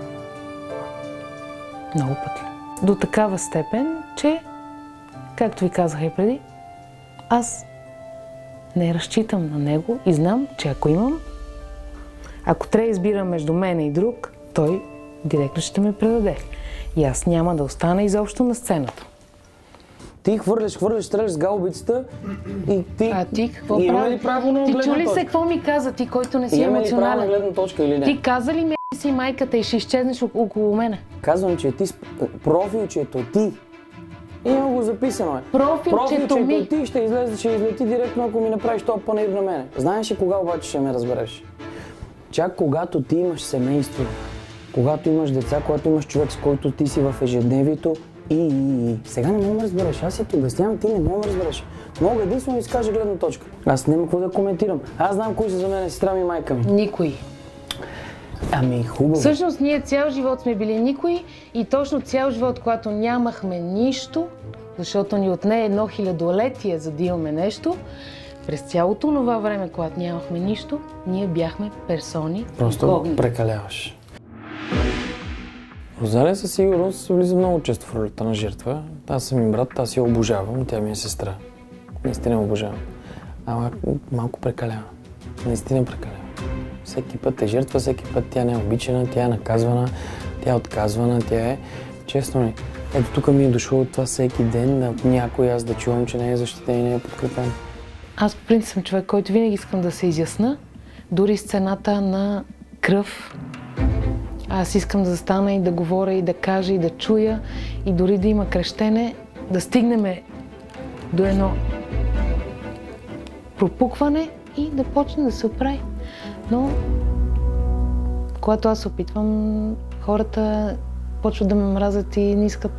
Много пъти. До такава степен, че, както ви казах и преди, аз не разчитам на него и знам, че ако имам, ако трябва да избирам между мене и друг, той директно ще ме предаде. И аз няма да остана изобщо на сцената. Ти хвърляш, хвърляш, стреляш с гаубицата и ти... А ти какво има прави? ли право на Ти гледна чули точка? се какво ми каза ти, който не си Има ли право на емоционален? гледна точка или не? Ти каза ли ми си майката и ще изчезнеш около мене? Казвам, че ти профилчето ти. Има го записано е. Профилчето ми. ти ще излезе, ще излети директно, ако ми направиш този панир на мене. Знаеш ли кога обаче ще ме разбереш? Чак когато ти имаш семейство, когато имаш деца, когато имаш човек, с който ти си в ежедневието и, и, и. Сега не мога да разбереш. Аз си ти обяснявам, ти не мога да разбереш. Мога единствено да изкажа гледна точка. Аз няма какво да коментирам. Аз знам кои са за мен сестра ми и майка ми. Никой. Ами хубаво. Всъщност ние цял живот сме били никой и точно цял живот, когато нямахме нищо, защото ни отне едно хилядолетие, за да имаме нещо, през цялото това време, когато нямахме нищо, ние бяхме персони. Просто инкогнито. Прекаляваш. Розалия със сигурност влиза много често в ролята на жертва. Аз съм и брат, аз я обожавам, тя ми е сестра. Наистина я обожавам. Ама малко прекалява. Наистина прекалява. Всеки път е жертва, всеки път тя не е обичана, тя е наказвана, тя е отказвана, тя е... Честно ли? Ето тук ми е дошло от това всеки ден, да някой аз да чувам, че не е защитен и не е подкрепен. Аз по принцип съм човек, който винаги искам да се изясна, дори с цената на кръв. Аз искам да застана и да говоря, и да кажа, и да чуя, и дори да има крещене, да стигнем до едно пропукване и да почне да се оправи. Но когато аз се опитвам, хората почват да ме мразят и не искат.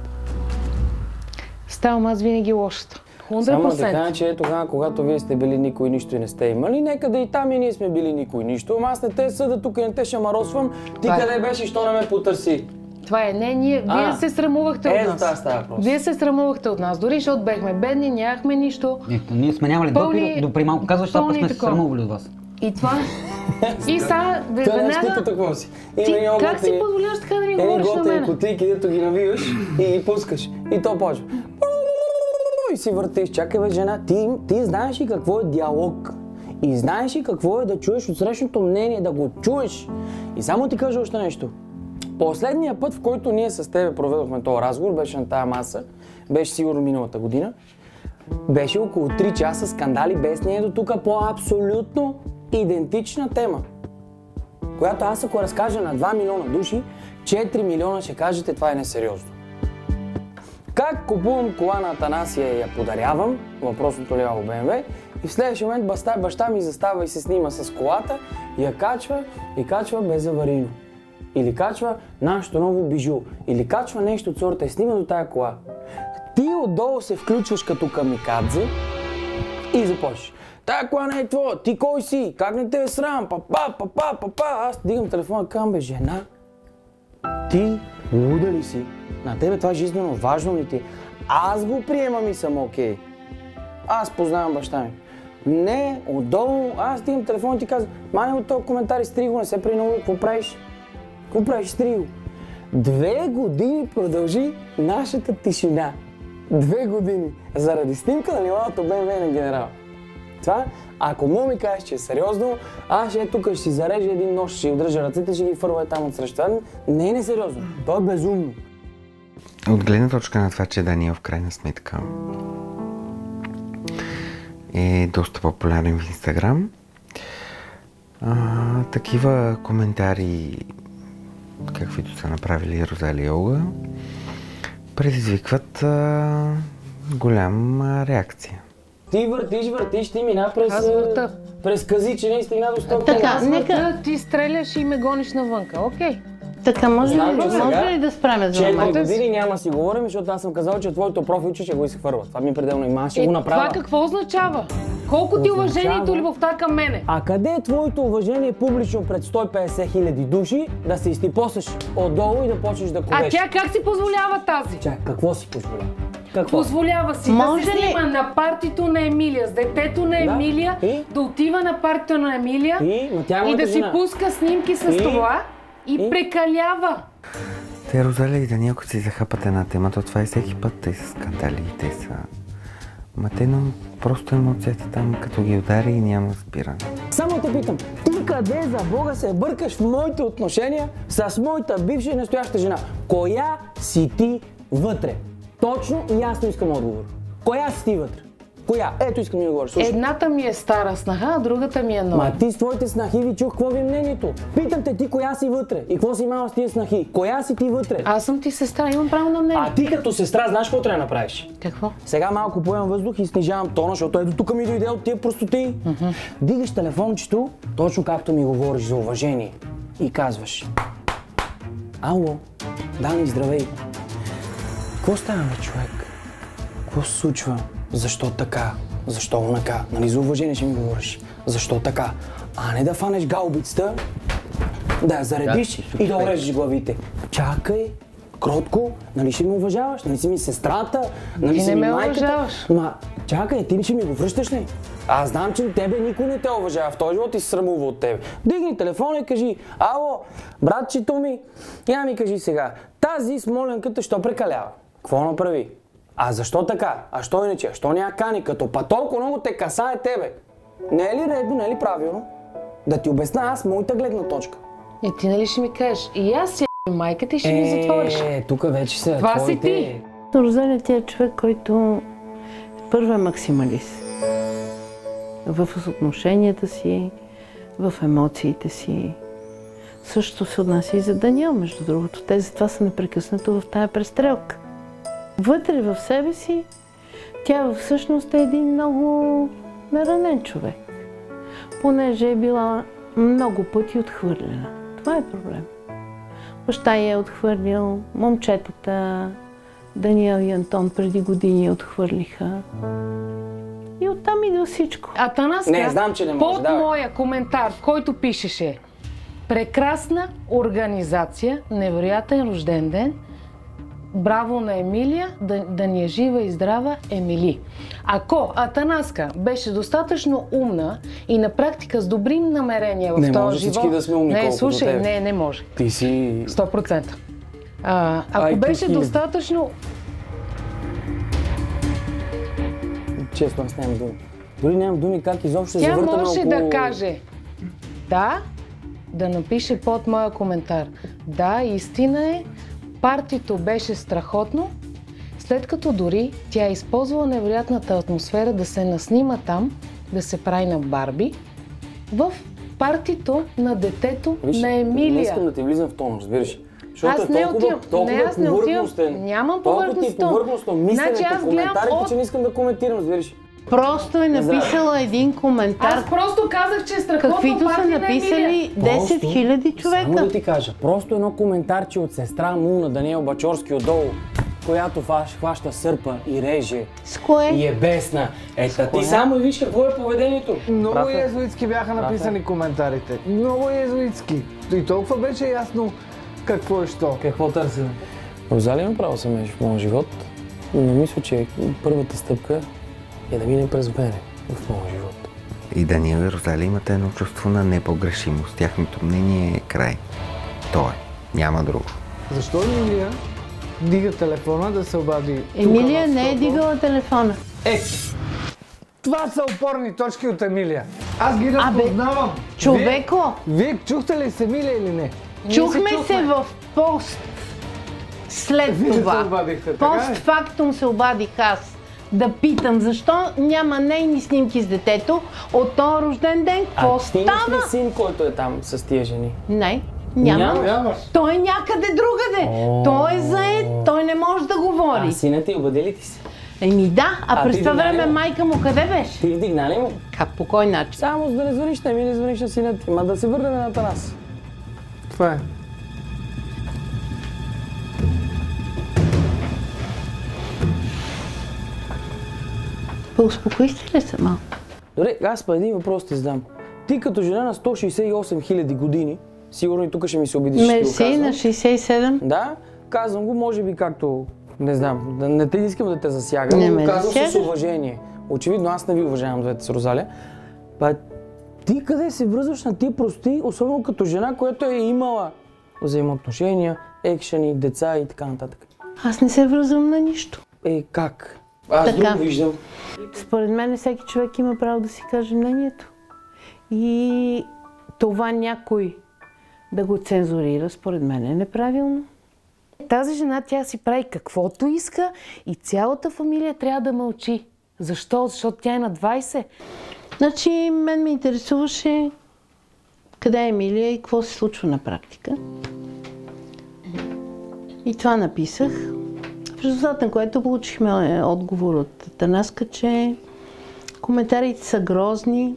Ставам аз винаги лошата. Само да кажа, че тогава, когато вие сте били никой нищо и не сте имали, нека да и там и ние сме били никой нищо. Ама аз не те съда, тук не те шамаросвам. Ти това къде е. Беше, що не ме потърси? Това е, не, ние, а, вие се срамувахте е, от нас. Това става просто. Вие се срамувахте от нас, дори защото бехме бедни, нямахме нищо. Ето, ние сме нямали допир, допри малко казваш, това сме се срамували от вас. И това. И сега, веднага... Това си. Ти как си позволяваш така да ми говориш на мен? Едни готини кутийки, дето ги навиваш и ги пускаш. И то почва. И си въртиш. Чакай бе, жена, ти, ти знаеш ли какво е диалог? И знаеш ли какво е да чуеш от срещното мнение, да го чуеш? И само ти кажа още нещо. Последния път, в който ние с тебе проведохме този разговор, беше на тая маса, беше сигурно миналата година, беше около три часа скандали без нея до тук по абсолютно идентична тема, която аз ако разкажа на два милиона души, четири милиона ще кажете, това е несериозно. Как купувам кола на Атанасия и я подарявам, въпросното ляво Б М В, и в следващия момент баща, баща ми застава и се снима с колата, я качва и качва без аварийно. Или качва нашето ново бижу, или качва нещо от сорта и снима до тая кола. Ти отдолу се включваш като камикадзе и започваш. Тая кола не е твоя, ти кой си? Как не те е срам? Папа, папа, папа. Аз дигам телефона, казвам, бе, жена, ти луда ли си? На тебе това жизнено важно ли ти? Аз го приемам и съм окей. Аз познавам баща ми. Не, отдолу, аз дигам телефона и ти казвам, мани от този коментар, стри го, не се принуди, какво правиш? Какво правиш, стри го? Две години продължи нашата тишина. Две години. Заради снимка на лилавото Б М В на генерал. Това, ако му ми кажеш, че е сериозно, аз ще е тук, ще си зарежа един нож, ще удържа ръцете, ще ги фърва там от срещу. Не е несериозно. То е безумно. От гледна точка на това, че Даниел в крайна сметка е доста популярен в Инстаграм, а, такива коментари, каквито са направили Розалия и Олга, предизвикват а, голяма реакция. Ти въртиш, въртиш, ти мина през, през казичене и стигна до сто. Така, нека ти стреляш и ме гониш навънка, окей? Okay. Така, може, ли, може ли да спраме за момента? четири години няма си говорим, защото аз съм казал, че твоето профилче ще го изхвърва. Това ми е пределно и аз ще е, го направя. Това какво означава? Колко ти уважението и любовта към мене? А къде е твоето уважение публично пред сто и петдесет хиляди души да се изтипосаш отдолу и да почнеш да ковеш? А тя как си позволява тази? Чак, какво си позволява? Какво? Позволява си може да се снима ли? На партито на Емилия, с детето на Емилия, да, и? Да отива на партито на Емилия и, и да си пуска снимки с и? Това и, и прекалява. Те, Розалия и Даниел, като си захапат една тема, то това е всеки път, те са скандали и те са... Ма те, но просто емоцията там, като ги удари и няма спиране. Само те питам, ти къде за Бога се бъркаш в моите отношения с моята бивша и настояща жена? Коя си ти вътре? Точно и ясно искам отговор. Коя си ти вътре? Коя? Ето искам да ми говориш. Едната ми е стара снаха, а другата ми е нова. Ма ти с твоите снахи ви чух, какво ви е мнението? Питам те, ти коя си вътре? И какво си имала с тия снахи? Коя си ти вътре? Аз съм ти сестра, имам право на мнение. А ти като сестра, знаеш какво трябва да направиш? Какво? Сега малко поемам въздух и снижавам тона, защото ето тук ми дойде от тия простоти. Uh-huh. Дигаш телефончето, точно както ми говориш за уважение. И казваш: ало, Дани, здравей. Какво става, бе, човек? Какво се случва? Защо така? Защо онака? Нали за уважение ще ми говориш? Защо така? А не да фанеш гаубицата, да я заредиш и да орежеш главите. Чакай, кротко, нали ще ми уважаваш? Нали си ми сестрата? Нали ти си не ми ме майката? Уважаваш. Ма, чакай, ти ще ми го връщаш ли? Аз знам, че тебе никой не те уважава в този живот и се срамува от тебе. Дигни телефона и кажи: ало, братчето ми, я ми кажи сега, тази смоленката що прекалява? Какво направи? А защо така? А що иначе? А що няма кани? Като па толкова много те касае тебе. Не е ли редно, не е ли правилно? Да ти обясна аз моята гледна точка. И ти нали ще ми кажеш, и аз си майката и ще ми затвориш. Е, тук вече са това твоите... си ти. Розалия, тя е човек, който първо е максималист. в отношенията си, в емоциите си. Също се отнася и за Даниел, между другото. Те затова са непрекъснато в тая престрелка. Вътре в себе си тя всъщност е един много наранен човек, понеже е била много пъти отхвърлена. Това е проблем. Баща я е отхвърлил, момчетата, Даниел и Антон преди години отхвърлиха. И оттам идва всичко. Атанаска, Не, знам, че не може, под да. моя коментар, в който пишеше прекрасна организация, невероятен рожден ден, браво на Емилия, да, да ни е жива и здрава Емили. Ако Атанаска беше достатъчно умна и на практика с добри намерения в не този може живот... всички да сме умни, не, колкото слушай, тебе. не, не може. Ти си... сто процента. А, ако Ай, беше хиляди. достатъчно... Честно, аз нямам думи. Дори нямам думи как изобщо се Тя завъртаме може около... да каже да, да напише под моя коментар. Да, истина е, партито беше страхотно, след като дори тя е използвала невероятната атмосфера да се наснима там, да се прави на Барби, в партито на детето Виж, на не Емилия. искам да ти влизам в тон, разбираш. Защото Аз е не толкова, отивам. толкова Не, аз не отивам. повърхностен. Нямам Толкова ти повърхностен. повърхностно мисленето, Значи аз гледам коментарите, от- че не искам да коментирам, разбираш. Просто е написала един коментар, Аз просто казах, че е страхотно каквито са парти на написали Емилия. десет хиляди човека. Само да ти кажа, просто едно коментарче от сестра му на Даниел Бачорски отдолу, която фаш, хваща сърпа и реже. С кое? И е бесна. Ета ти само виж какво е поведението. Много Прав е. езуитски бяха Прав е. написани коментарите. Много езуитски. И толкова беше ясно какво е що. Какво търсим? Розалия има право се мееш в моя живот, но мисля, че първата стъпка е да мине през мене в моя живот. И Даниел и Розалия имат едно чувство на непогрешимост. Тяхното мнение е край. То е. Няма друго. Защо Емилия дига телефона да се обади? Емилия тук в не е Стокхолм? дигала телефона. Е, това са опорни точки от Емилия. Аз ги Абе, разпознавам. човеко! Вие, вие чухте ли с Емилия или не? Чухме се в пост след Вие се това. обадихте, така ли? Постфактум се обадих аз да питам защо няма нейни снимки с детето от този рожден ден. Какво А ти имаш става? ли син, който е там с тия жени? Не, няма. Нямаш? Той е някъде другаде. О. Той е заед, той не може да говори. А синът ти обади ли ти се? Еми да, а, А през ти това вдигна ли време му? майка му къде беше? Ти вдигна ли му? Как, по кой начин? Само за да не звъниш, не ми не звъниш на сина ти. Ма да се върнем на Атанас. Това е. Успокои се ли се малко? Добре, аз па един въпрос ти задам. Ти като жена на сто шейсет и осем хиляди години, сигурно и тук ще ми се убедиш, че ти го Мерси казвам. на шейсет и седем. Да, казвам го, може би както, не знам, да не те искам да те засягам, Не но ме го казвам с засягаш. уважение. Очевидно аз не ви уважавам двете с Розалия. Па, ти къде се връзваш на тия прости, особено като жена, която е имала взаимоотношения, екшени, деца и така нататък? Аз не се връзвам на нищо. Е, как? Аз Така. друго виждам. Според мен всеки човек има право да си каже мнението. И това някой да го цензурира, според мен е неправилно. Тази жена, тя си прави каквото иска и цялата фамилия трябва да мълчи. Защо? Защото тя е на двайсет. Значи, мен ме интересуваше къде е Емилия и какво се случва на практика. И това написах. В резултат на което получихме отговор от Танаска, че коментарите са грозни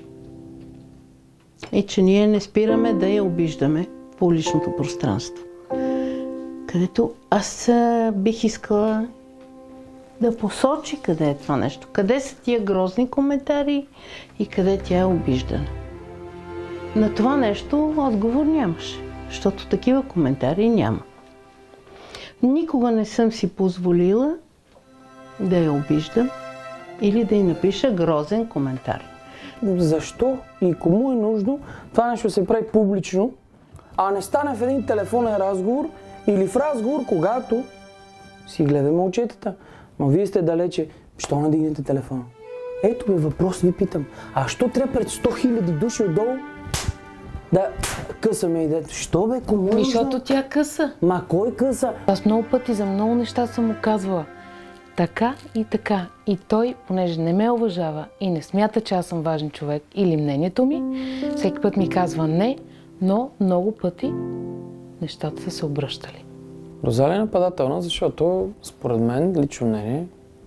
и че ние не спираме да я обиждаме в публичното пространство. Където аз а, бих искала да посочи къде е това нещо. Къде са тия грозни коментари и къде тя е обиждана. На това нещо отговор нямаше, защото такива коментари няма. Никога не съм си позволила да я обиждам или да й напиша грозен коментар. Защо и кому е нужно това нещо се прави публично, а не стане в един телефонен разговор или в разговор, когато си гледаме отчетата. Но вие сте далече, що не дигнете телефона? Ето ми въпрос ви питам. А що трябва пред сто хиляди души отдолу да късаме и да... Що бе, кому е нужно? Защото тя къса. Ма кой къса? Аз много пъти за много неща съм му казвала. така и така. И той, понеже не ме уважава и не смята, че аз съм важен човек или мнението ми, всеки път ми казва не, но много пъти нещата са се обръщали. Розалия е нападателна, защото според мен, лично мнение,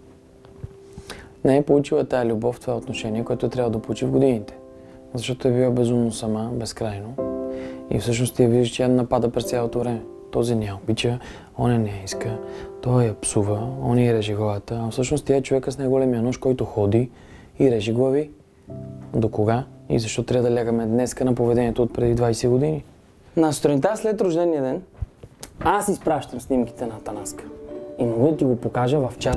не е получила тая любов в това отношение, което трябва да получи в годините. Защото е била безумно сама, безкрайно. И всъщност ти я виждаш, че я напада през цялото време. Този не я обича, он не я иска, той я псува, он я реже главата, а всъщност тя е човека с най-големия нож, който ходи и реже глави. До кога? И защо трябва да лягаме днеска на поведението от преди двайсет години? На сутринта след рождения ден аз изпращам снимките на Атанаска и мога да ти го покажа в чат.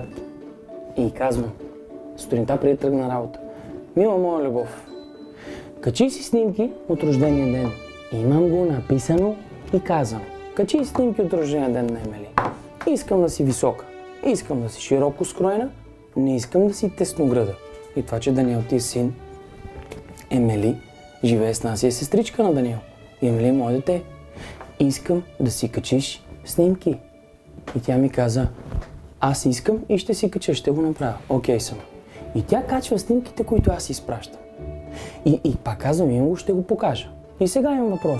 И казвам, сутринта преди тръгна работа, мила моя любов, качи си снимки от рождения ден. Имам го написано и казвам, качи снимки от рождения ден на Емели. Искам да си висока, искам да си широко скроена, не искам да си тесногръда. И това, че Даниел ти е син, Емели живее с нас и е сестричка на Даниел. И Емели е мое дете. Искам да си качиш снимки. И тя ми каза, аз искам и ще си кача, ще го направя. Окей съм. И тя качва снимките, които аз изпращам. И, и пак казвам, им го ще го покажа. И сега имам въпрос.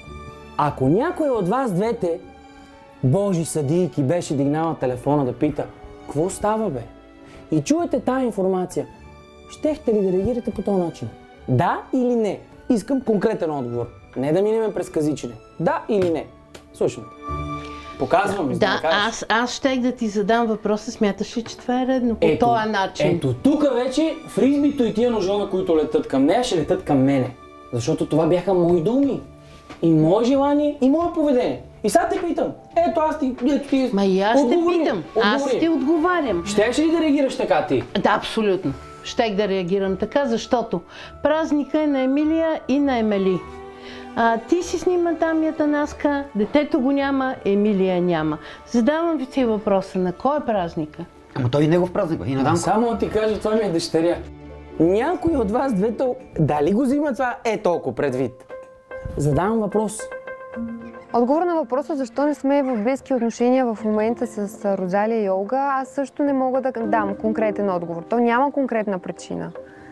Ако някой от вас двете, Божи съдийки, беше дигнала телефона да пита, какво става бе? И чуете тая информация, щехте ли да реагирате по този начин? Да или не? Искам конкретен отговор. Не да минем през казичене. Да или не? Слушам. Показвам ми, за да, да аз, аз щех да ти задам въпроса, смяташ ли, че това е редно по ето, този начин? Ето тук вече фризбито и тия ножове, които летат към нея, ще летат към мене. Защото това бяха мои думи. И мое желание, и мое поведение. И сега те питам. Ето аз ти... Ето ти Ма и аз те отговори, питам. отговори. Аз ти отговарям. Щеш ли да реагираш така ти? Да, абсолютно. Щех да реагирам така, защото празника е на Емилия и на Емели. А, ти си снима там и Атанаска, детето го няма, Емилия няма. Задавам ви ти въпроса, на кой е празника? Ама той и негов празник, и на Данко. Само да ти кажа, това ми е дъщеря. Някой от вас двето, дали го взима това е толкова предвид? Задавам въпрос. Отговор на въпроса защо не сме в близки отношения в момента с Розалия и Олга, аз също не мога да дам конкретен отговор. То няма конкретна причина.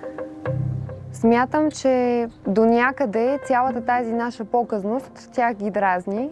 Смятам, че до някъде цялата тази наша показност тях ги дразни.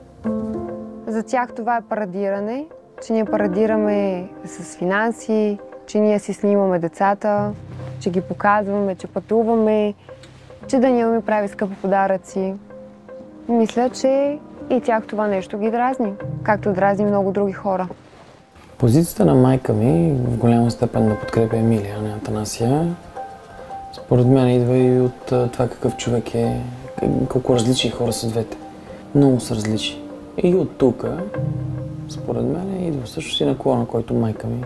За тях това е парадиране, че ние парадираме с финанси, че ние си снимаме децата, че ги показваме, че пътуваме, че Даниел ми прави скъпи подаръци. Мисля, че и тях това нещо ги дразни, както дразни много други хора. Позицията на майка ми в голяма степен да подкрепя Емилия, а не Атанасия. Според мен идва и от това какъв човек е, колко различни хора са двете. Много са различни. И от тук, според мен, идва също си наклона, който майка ми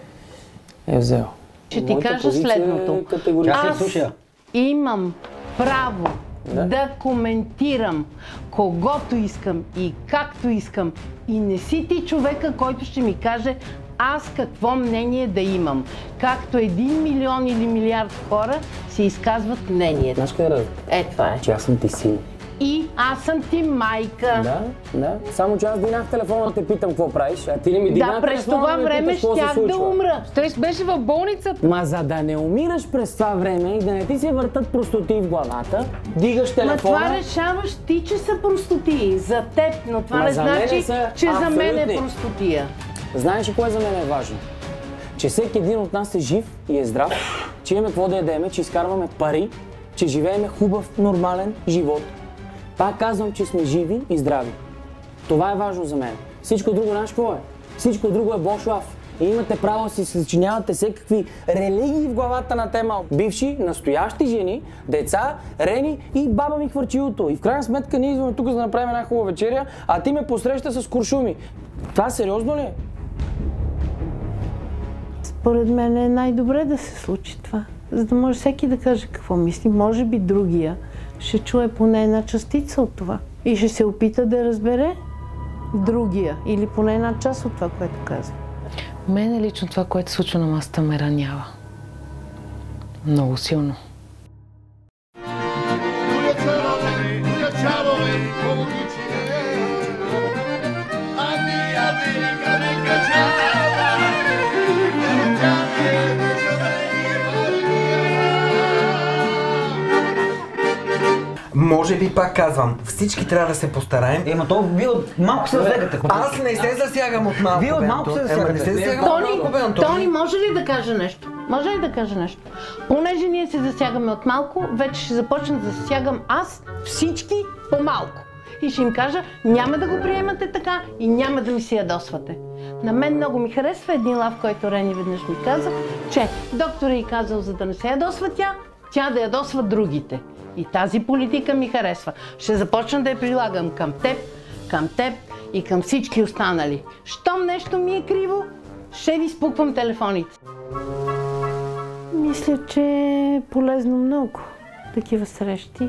е взела. Ще ти кажа следното. Аз имам право да. да коментирам когото искам и както искам. И не си ти човека, който ще ми каже аз какво мнение да имам. Както един милион или милиард хора си изказват мнението. Знаеш къде разлика? Е, това е. Че аз съм ти син. И аз съм ти майка. Да, да. Само че аз дигнах телефона да те питам какво правиш, а ти не ми дигна да, през това да време щях да умра. Той беше в болницата. Ма за да не умираш през това време и да не ти се въртат простоти в главата, дигаш телефона... Ма това решаваш ти, че са простотии за теб, но това Ма не значи, са че абсолютни. за мен е простотия. Знаеш ли кое за мен е важно? Че всеки един от нас е жив и е здрав, че имаме какво да ядеме, че изкарваме пари, че живееме хубав, нормален живот. Пак казвам, че сме живи и здрави. Това е важно за мен. Всичко друго, знаеш какво е? Всичко друго е бошлав. И имате право да си съчинявате всякакви религии в главата на тема бивши, настоящи жени, деца, рени и баба ми хвърчилото. И в крайна сметка ние идваме тук за да направим една хубава вечеря, а ти ме посреща с куршуми. Това сериозно ли е? Според мен е най-добре да се случи това, за да може всеки да каже какво мисли. Може би другия ще чуе поне една частица от това и ще се опита да разбере другия или поне една част от това, което казва. Мене лично това, което се случва на масата, ме ранява. Много силно. може би пак казвам, всички трябва да се постараем. Ема то вие от малко се засягате. Аз не се засягам от малко. Вие от малко се засягате. Не се засягам от малко, бе, Антони. Тони, може ли да кажа нещо? Може ли да кажа нещо? Понеже ние се засягаме от малко, вече ще започна да засягам аз всички по малко. И ще им кажа, няма да го приемате така и няма да ми се ядосвате. На мен много ми харесва един лав, който Рени веднъж ми каза, че доктора й казал, за да не се ядосва тя, тя да ядосва другите. И тази политика ми харесва. Ще започна да я прилагам към теб, към теб и към всички останали. Щом нещо ми е криво, ще ви спуквам телефоните. Мисля, че е полезно много такива срещи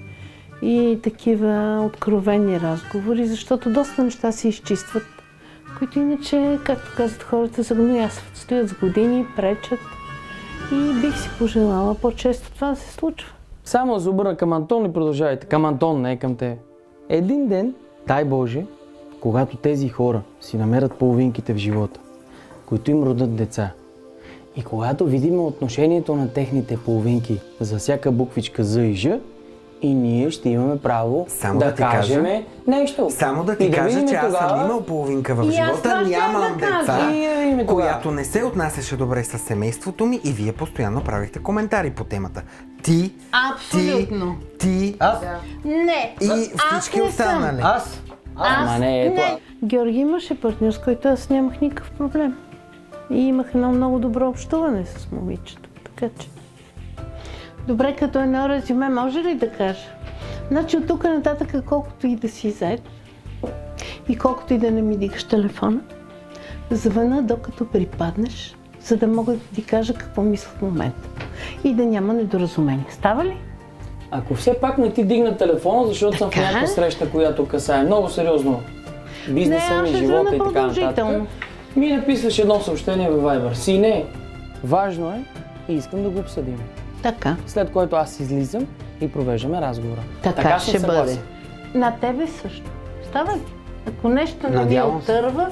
и такива откровени разговори, защото доста неща се изчистват, които иначе, както казват хората, загноясват. Стоят с години, пречат и бих си пожелала по-често това да се случва. Само да се обърна към Антон и продължавайте. Към Антон, не към те. Един ден, дай Боже, когато тези хора си намерят половинките в живота, които им родят деца, и когато видим отношението на техните половинки за всяка буквичка З и Ж, и ние ще имаме право само да, да кажем кажа, нещо. Само да ти да кажа, че аз тогава... съм имал половинка в живота, нямам да деца, и която не се отнасяше добре с семейството ми и вие постоянно правихте коментари по темата. Ти, абсолютно. ти, ти аз? Не, и аз всички не останали. Съм. Аз? Аз? Ама не, ето. Не. Георги имаше партньор, с който аз нямах никакъв проблем. И имах едно много добро общуване с момичето. Така че... Добре, като едно резюме, може ли да кажа? Значи от тук нататък, колкото и да си зает и колкото и да не ми дигаш телефона, звъна докато припаднеш, за да мога да ти кажа какво мисля в момента. И да няма недоразумение. Става ли? Ако все пак не ти дигна телефона, защото съм в някаква среща, която касае много сериозно бизнеса ми, живота и така нататък, ми написваш едно съобщение във Viber. Си не, важно е и искам да го обсъдим. Така. След което аз излизам и провеждаме разговора. Така, така ще бъде. На тебе също. Става ли? Ако нещо не ви отърва,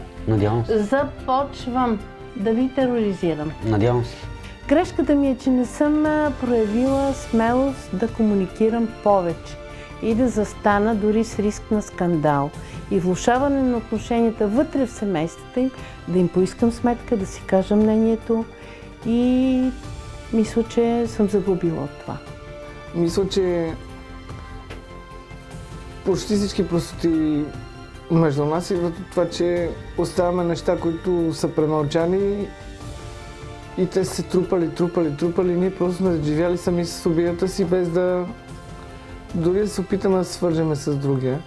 започвам да ви тероризирам. Надявам се. Грешката ми е, че не съм проявила смелост да комуникирам повече и да застана дори с риск на скандал и влошаване на отношенията вътре в семействата им, да им поискам сметка, да си кажа мнението и мисля, че съм загубила от това. Мисля, че почти всички простоти между нас идват от това, че оставяме неща, които са премълчани и те са се трупали, трупали, трупали. Ние просто сме живяли сами с обидата си, без да дори да се опитаме да се свържеме с другия.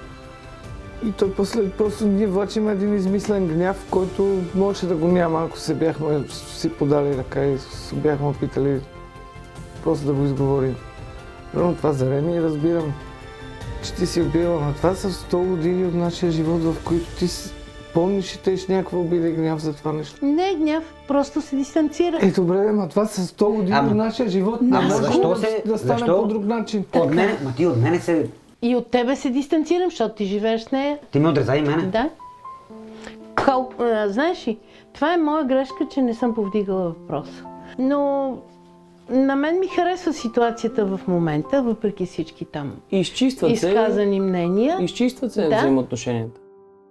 И той после просто ние влачим един измислен гняв, който можеше да го няма, ако се бяхме си подали ръка и се бяхме опитали просто да го изговорим. Примерно това за Рени разбирам, че ти си обидела, но това са сто години от нашия живот, в които ти помниш и тееш някаква обида и гняв за това нещо. Не е гняв, просто се дистанцира. Е, добре, ама това са сто години ама, от нашия живот. Не може защо се, да стане защо? по друг начин. От мене, ма ти от мене се... И от тебе се дистанцирам, защото ти живееш с нея. Ти ме отреза и мене. Да. Кол... А, знаеш ли, това е моя грешка, че не съм повдигала въпроса. Но на мен ми харесва ситуацията в момента, въпреки всички там изчистват изказани се, мнения. Изчистват се да? взаимоотношенията.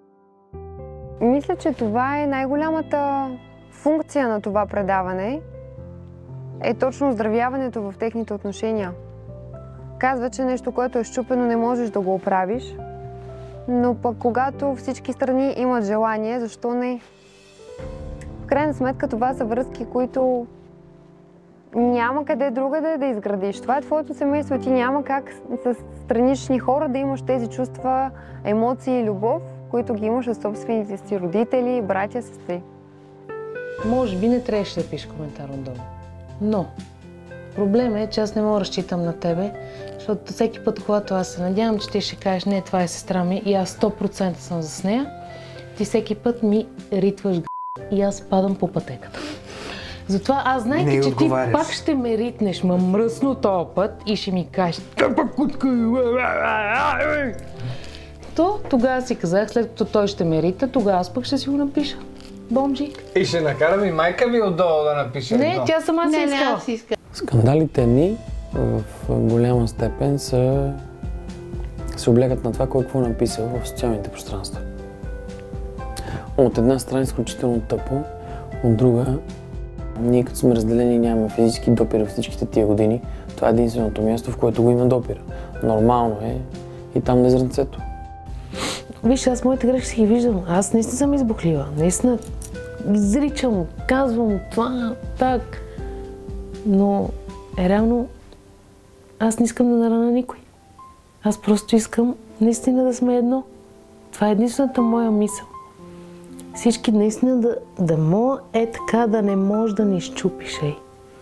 Мисля, че това е най-голямата функция на това предаване. Е точно оздравяването в техните отношения. Казва, че нещо, което е счупено, не можеш да го оправиш. Но пък когато всички страни имат желание, защо не? В крайна сметка това са връзки, които няма къде другаде да изградиш. Това е твоето семейство и ти няма как с странични хора да имаш тези чувства, емоции и любов, които ги имаш със собствените си родители, братя, сестри. Може би не трябваше да пишеш коментар отдолу. Но проблемът е, че аз не мога да разчитам на тебе, защото всеки път, когато аз се надявам, че ти ще кажеш, не, това е сестра ми и аз сто процента съм с нея, ти всеки път ми ритваш г*** и аз падам по пътеката. Затова аз знайки, че ти пак ще ме ритнеш, ма мръсно този път и ще ми кажеш тъпа кутка. То тогава си казах, след като той ще ме рита, тогава аз пък ще си го напиша. Бомжик. И ще накарам и майка ми отдолу да напише. Не, едно. тя сама си не, иска. не, си иска. Скандалите ни в голяма степен са се облягат на това, кой какво е написал в социалните пространства. От една страна е изключително тъпо, от друга, ние като сме разделени нямаме физически допир в всичките тия години. Това е единственото място, в което го има допира. Нормално е и там да е зрънцето. Виж, аз моите грешки си ги виждам. Аз наистина съм избухлива. Наистина изричам, казвам това, так. Но е реално аз не искам да нараня никой. Аз просто искам наистина да сме едно. Това е единствената моя мисъл. Всички наистина да, да мога е така да не може да ни изчупиш, ей.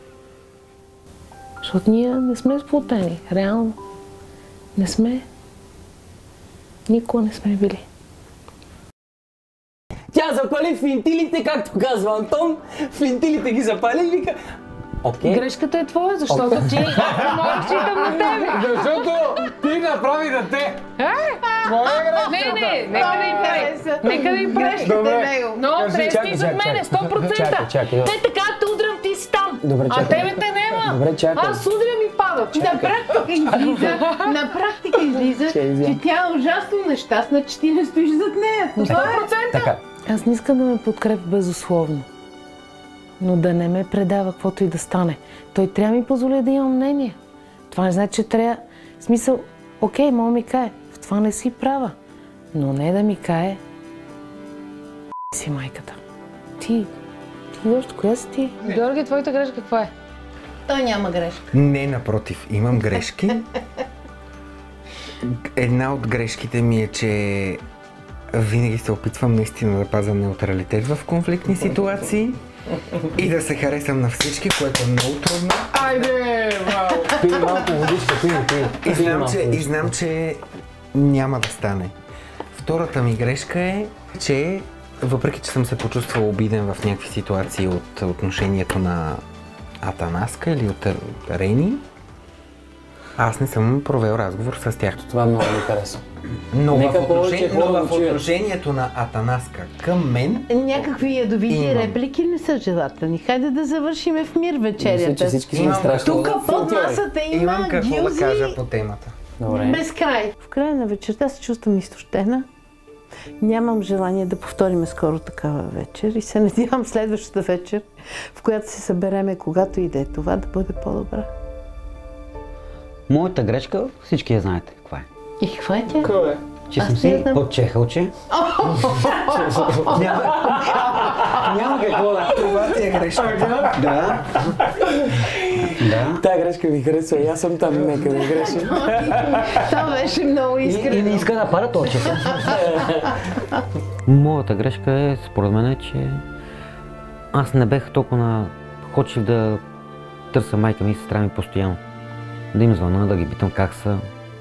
Защото ние не сме сплотени, реално. Не сме. Никога не сме били. Тя запали финтилите, както казва Антон. Финтилите ги запали и вика... Okay. Грешката е твоя, защото okay. ти мога читам на тебе. Защото ти направи дете. Твоя е грешката. Не, не, нека да им прави. Нека да им прави. Но трески зад мене, сто процента. Те така те удрям, ти си там. Добре, а тебе те няма. Добре, чакай. Аз удрям и падат. На практика излиза, на практика излиза, че тя е ужасно нещастна, че ти не стоиш зад нея. сто процента. Аз не искам да ме подкрепя безусловно. Но да не ме предава каквото и да стане. Той трябва да ми позволи да имам мнение. Това не значи, че трябва... В смисъл, окей, мога ми кае, в това не си права. Но не да ми кае... си майката. Ти... Ти още коя си ти? Георги, твоята грешка каква е? Той няма грешка. Не, напротив, имам грешки. Една от грешките ми е, че винаги се опитвам наистина да пазя неутралитет в конфликтни ситуации. И да се харесам на всички, което е много трудно. Айде, вау! Пи малко водичка, пи, пи. И знам, че, и знам, че няма да стане. Втората ми грешка е, че въпреки, че съм се почувствал обиден в някакви ситуации от отношението на Атанаска или от Рени, аз не съм провел разговор с тях. Това много ми харесва. Но в, отношение, но в отношението на Атанаска към мен... Някакви ядовити имам. Реплики не са желателни. Хайде да завършиме в мир вечерята. Мисля, че всички сме страшно. Тук под масата има Имам какво гилзи... да кажа по темата. Добре. Без край. В края на вечерта се чувствам изтощена. Нямам желание да повторим скоро такава вечер и се надявам следващата вечер, в която се събереме, когато и да е това, да бъде по-добра. Моята грешка, всички я знаете каква е. И каква е тя? Каква е? Че съм си подчехалче. Няма, няма какво да. Това ти е грешка. Да. Да. Тая грешка ми харесва и аз съм там, нека да греша. Това беше много искрено. И не иска да пара точета. Моята грешка е, според мен, че аз не бех толкова находчив да търся майка ми и сестра ми постоянно. Да им звъна, да ги питам как са.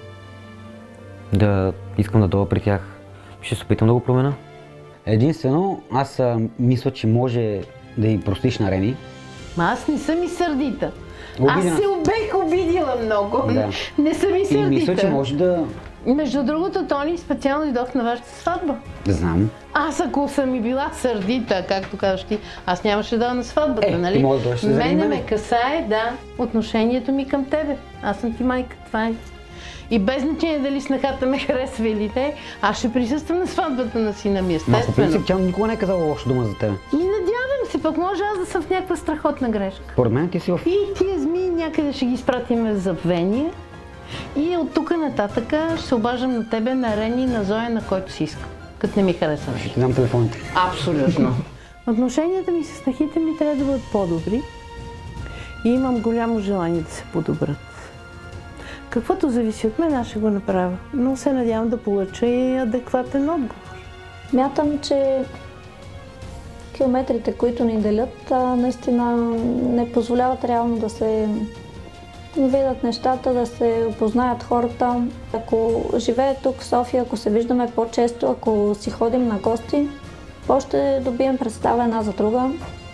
Да искам да дойда при тях. Ще се опитам да го променя. Единствено, аз а, мисля, че може да й простиш на Рени. Ма аз не съм и сърдита. Обидена. Аз се бех обидила много. Да. Не съм и сърдита. И мисля, че може да... Между другото, Тони, специално идох на вашата сватба. Да знам. Аз ако съм и била сърдита, както казваш ти, аз нямаше да на сватбата, е, нали? Може да дойдеш заради Мене мене ме касае, да, отношението ми към тебе. Аз съм ти майка, това е. И без значение дали снахата ме харесва или не, аз ще присъствам на сватбата на сина ми, естествено. Ма, по принцип, тя никога не е казала лоша дума за теб. И надявам се, пък може аз да съм в някаква страхотна грешка. Според мен ти си в... И тия змии някъде ще ги изпратим в забвение. И от тук нататъка ще се обаждам на тебе, на Рени, на Зоя, на който си иска. Като не ми харесва. Ще ти дам телефоните. Абсолютно. Отношенията ми с снахите ми трябва да бъдат по-добри. И имам голямо желание да се подобрят. Каквото зависи от мен, аз ще го направя. Но се надявам да получа и адекватен отговор. Мятам, че километрите, които ни делят, наистина не позволяват реално да се видят нещата, да се опознаят хората. Ако живее тук в София, ако се виждаме по-често, ако си ходим на гости, по-ще добием представа една за друга.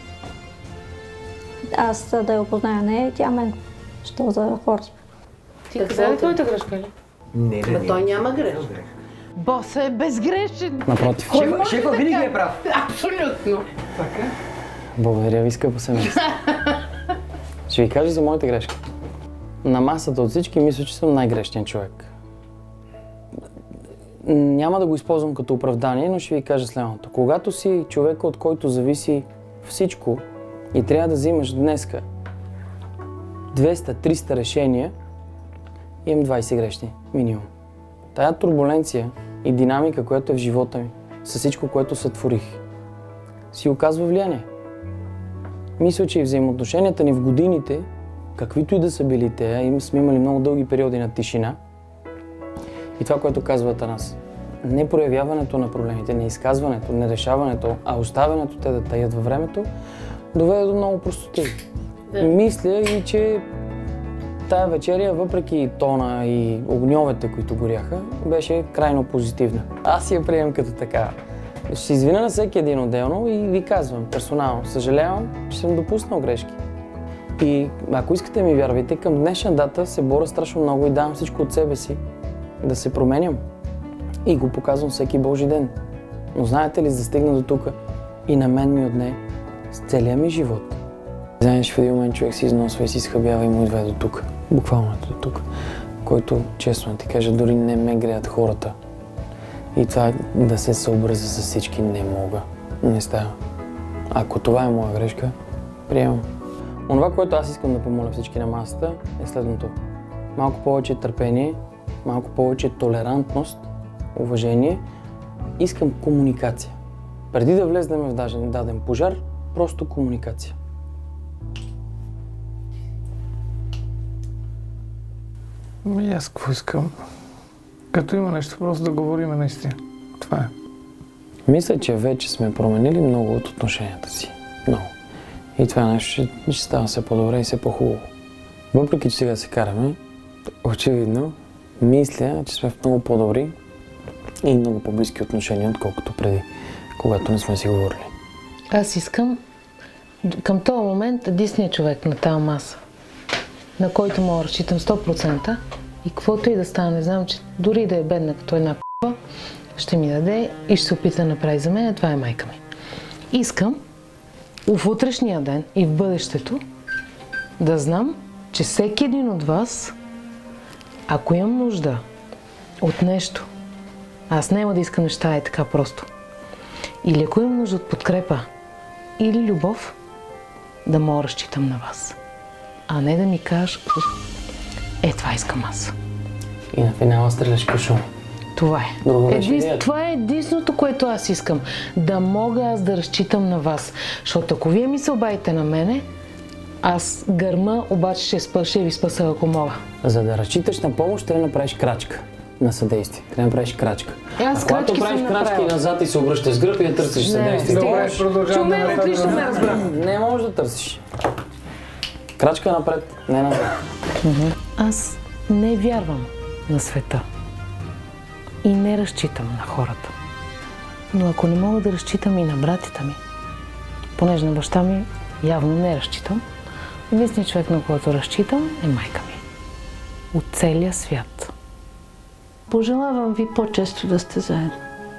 Аз да я опозная не, тя мен. Що за хора сме. Ти каза ли твоята грешка ли? Не, не, не. Той няма грешка. Босът е безгрешен. Напротив. Шефа винаги е прав. Абсолютно. Така? Благодаря ви, скъпо семейство. Ще ви кажа за моята грешка. На масата от всички мисля, че съм най-грешният човек. няма да го използвам като оправдание, но ще ви кажа следното. Когато си човека, от който зависи всичко и трябва да взимаш днеска двеста-триста решения, имам двайсет грешни минимум. Тая турбуленция и динамика, която е в живота ми, с всичко, което сътворих, си оказва влияние. Мисля, че и взаимоотношенията ни в годините, каквито и да са били те, им сме имали много дълги периоди на тишина. И това, което казва Атанас. Не проявяването на проблемите, не изказването, не решаването, а оставянето те да таят във времето, доведе до много простоти. Да. Мисля и, че тая вечеря, въпреки тона и огньовете, които горяха, беше крайно позитивна. Аз я приемам като така. Ще се извиня на всеки един отделно и ви казвам персонално. Съжалявам, че съм допуснал грешки. И ако искате ми вярвайте, към днешна дата се боря страшно много и давам всичко от себе си да се променям. И го показвам всеки Божи ден. Но знаете ли, за да стигна до тук и на мен ми отне с целия ми живот. Знаеш, в един момент човек си износва и си изхъбява и му идва до тук. Буквално до тук. Който, честно ти кажа, дори не ме греят хората. И това да се съобразя с всички не мога. Не става. Ако това е моя грешка, приемам. Онова, което аз искам да помоля всички на масата, е следното. Малко повече търпение, малко повече толерантност, уважение. Искам комуникация. Преди да влезнем в даден, даден пожар, просто комуникация. Ами аз какво искам? Като има нещо, просто да говорим наистина. Това е. Мисля, че вече сме променили много от отношенията си. Много. И това нещо ще, ще става все по-добре и все по-хубаво. Въпреки, че сега се караме, очевидно, мисля, че сме в много по-добри и много по-близки отношения, отколкото преди, когато не сме си говорили. Аз искам към този момент единственият човек на тази маса, на който мога да разчитам сто процента и каквото и да стане, знам, че дори да е бедна като една п***а, ще ми даде и ще се опита да направи за мен, това е майка ми. Искам в утрешния ден и в бъдещето да знам, че всеки един от вас, ако имам нужда от нещо, аз няма да искам неща е така просто. Или ако имам нужда от подкрепа или любов, да мога да разчитам на вас. А не да ми кажеш, е, това искам аз. И на финала стреляш по шум. Това е. Един, това е единственото, което аз искам. Да мога аз да разчитам на вас. Защото ако вие ми се обадите на мене, аз гърма, обаче ще, спа, ще ви спаса, ако мога. За да разчиташ на помощ, трябва да направиш крачка на съдействие. Трябва да направиш крачка. Е, аз а когато правиш крачка и назад и се обръщаш с гръб и да търсиш съдействие. Добре, продължавам да ме отлично ме разбра. Не можеш да търсиш. Крачка напред, не назад. Аз не вярвам на света. И не разчитам на хората. Но ако не мога да разчитам и на братята ми, понеже на баща ми явно не разчитам, единственият човек, на който разчитам, е майка ми. От целия свят. Пожелавам ви по-често да сте заедно.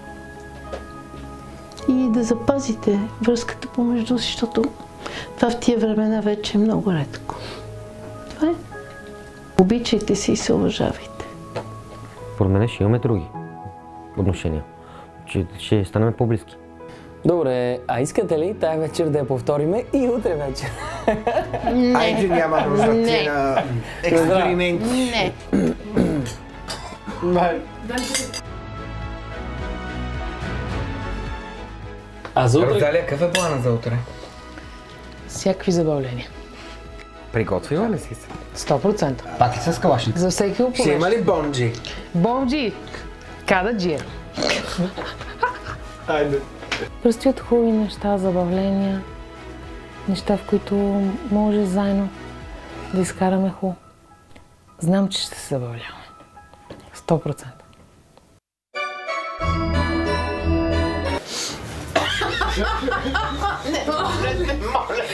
И да запазите връзката помежду си, защото това в тия времена вече е много редко. Това е. Обичайте се и се уважавайте. Според мен ще имаме други отношения. Че ще станем по-близки. Добре, а искате ли тая вечер да я повториме и утре вечер? Не. Айде, няма нужда ти на експерименти. Не. А за утре? Розалия, какъв е плана за утре? Всякакви забавления. Приготвила ли си се? сто процента. Пак ли с калашник? За всеки опоръж. Ще има ли бонджи? Бонджи! Када джир. Айде. Предстоят хубави неща, забавления, неща, в които може заедно да изкараме хубаво. Знам, че ще се забавляваме. сто процента. Не може, не моля.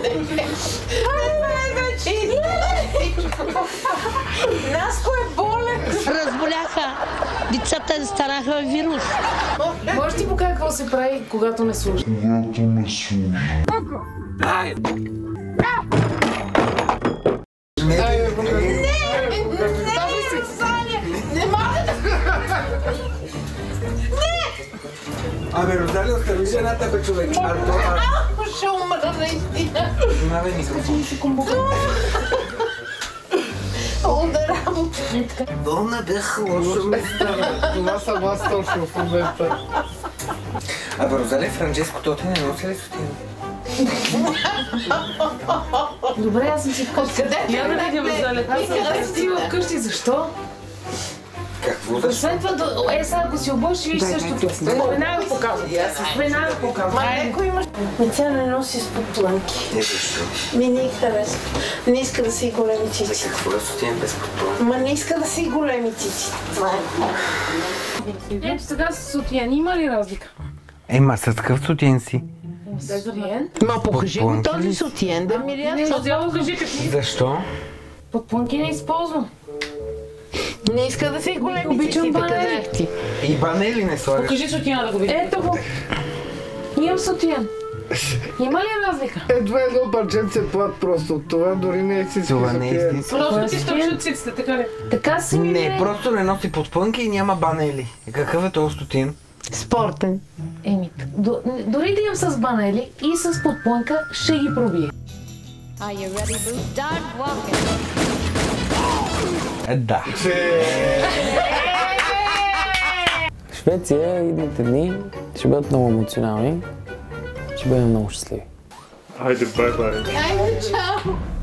Наско е болен. Разболяха. Децата станаха вирус. Може ти покажа какво се прави, когато не служи? Когато не служи. Ай! Не, не, не, не, не, не може да... Абе, Розали, остави жената, бе, човек. Арто, а... Ще умра наистина. Внимавай микрофон. Ударам. Болна бях лошо места. Това съм аз точно в момента. Абе, Розали, Франческо, то ти не носи ли сутина? Добре, аз съм си вкъщи. Къде? Я да видим, Розалия. Аз съм си вкъщи. Защо? Какво да? Освен това, е, сега ако си обуваш, ще виж същото. Веднага показвам. Веднага показвам. Ма леко имаш. Ме тя не носи с подплънки. Не, защо? Ми не харесва. Не иска да си големи чичи. Какво да сутина без подплънки? Ма не иска да си големи чичи. Това е. Ето сега с сутиен. Има ли разлика? Ема, с такъв сутиен си. Сутиен? Ма покажи го този сутиен да ми Не, взяло кажи какви. Защо? Подплънки не използвам. Не иска да си големи Обичам чичи. банели. Ти. И банели не слагаш? Покажи сутиена да го видим. Ето го. Имам сутиен. Има ли разлика? Едва едно парченце плат просто. Това дори не е истински Това не е сутиен. истински. Просто ти стъпиш от циците, така ли? Така си ми Не, е. просто не носи подплънки и няма банели. Какъв е този стотин? Спортен. Еми, до- дори да имам с банели и с подплънка, ще ги пробия. Are you ready, Boo? Start walking. Е, да. Швеция идните дни ще бъдат много емоционални. Ще бъдем много щастливи. Хайде, бай-бай. Айде, чао!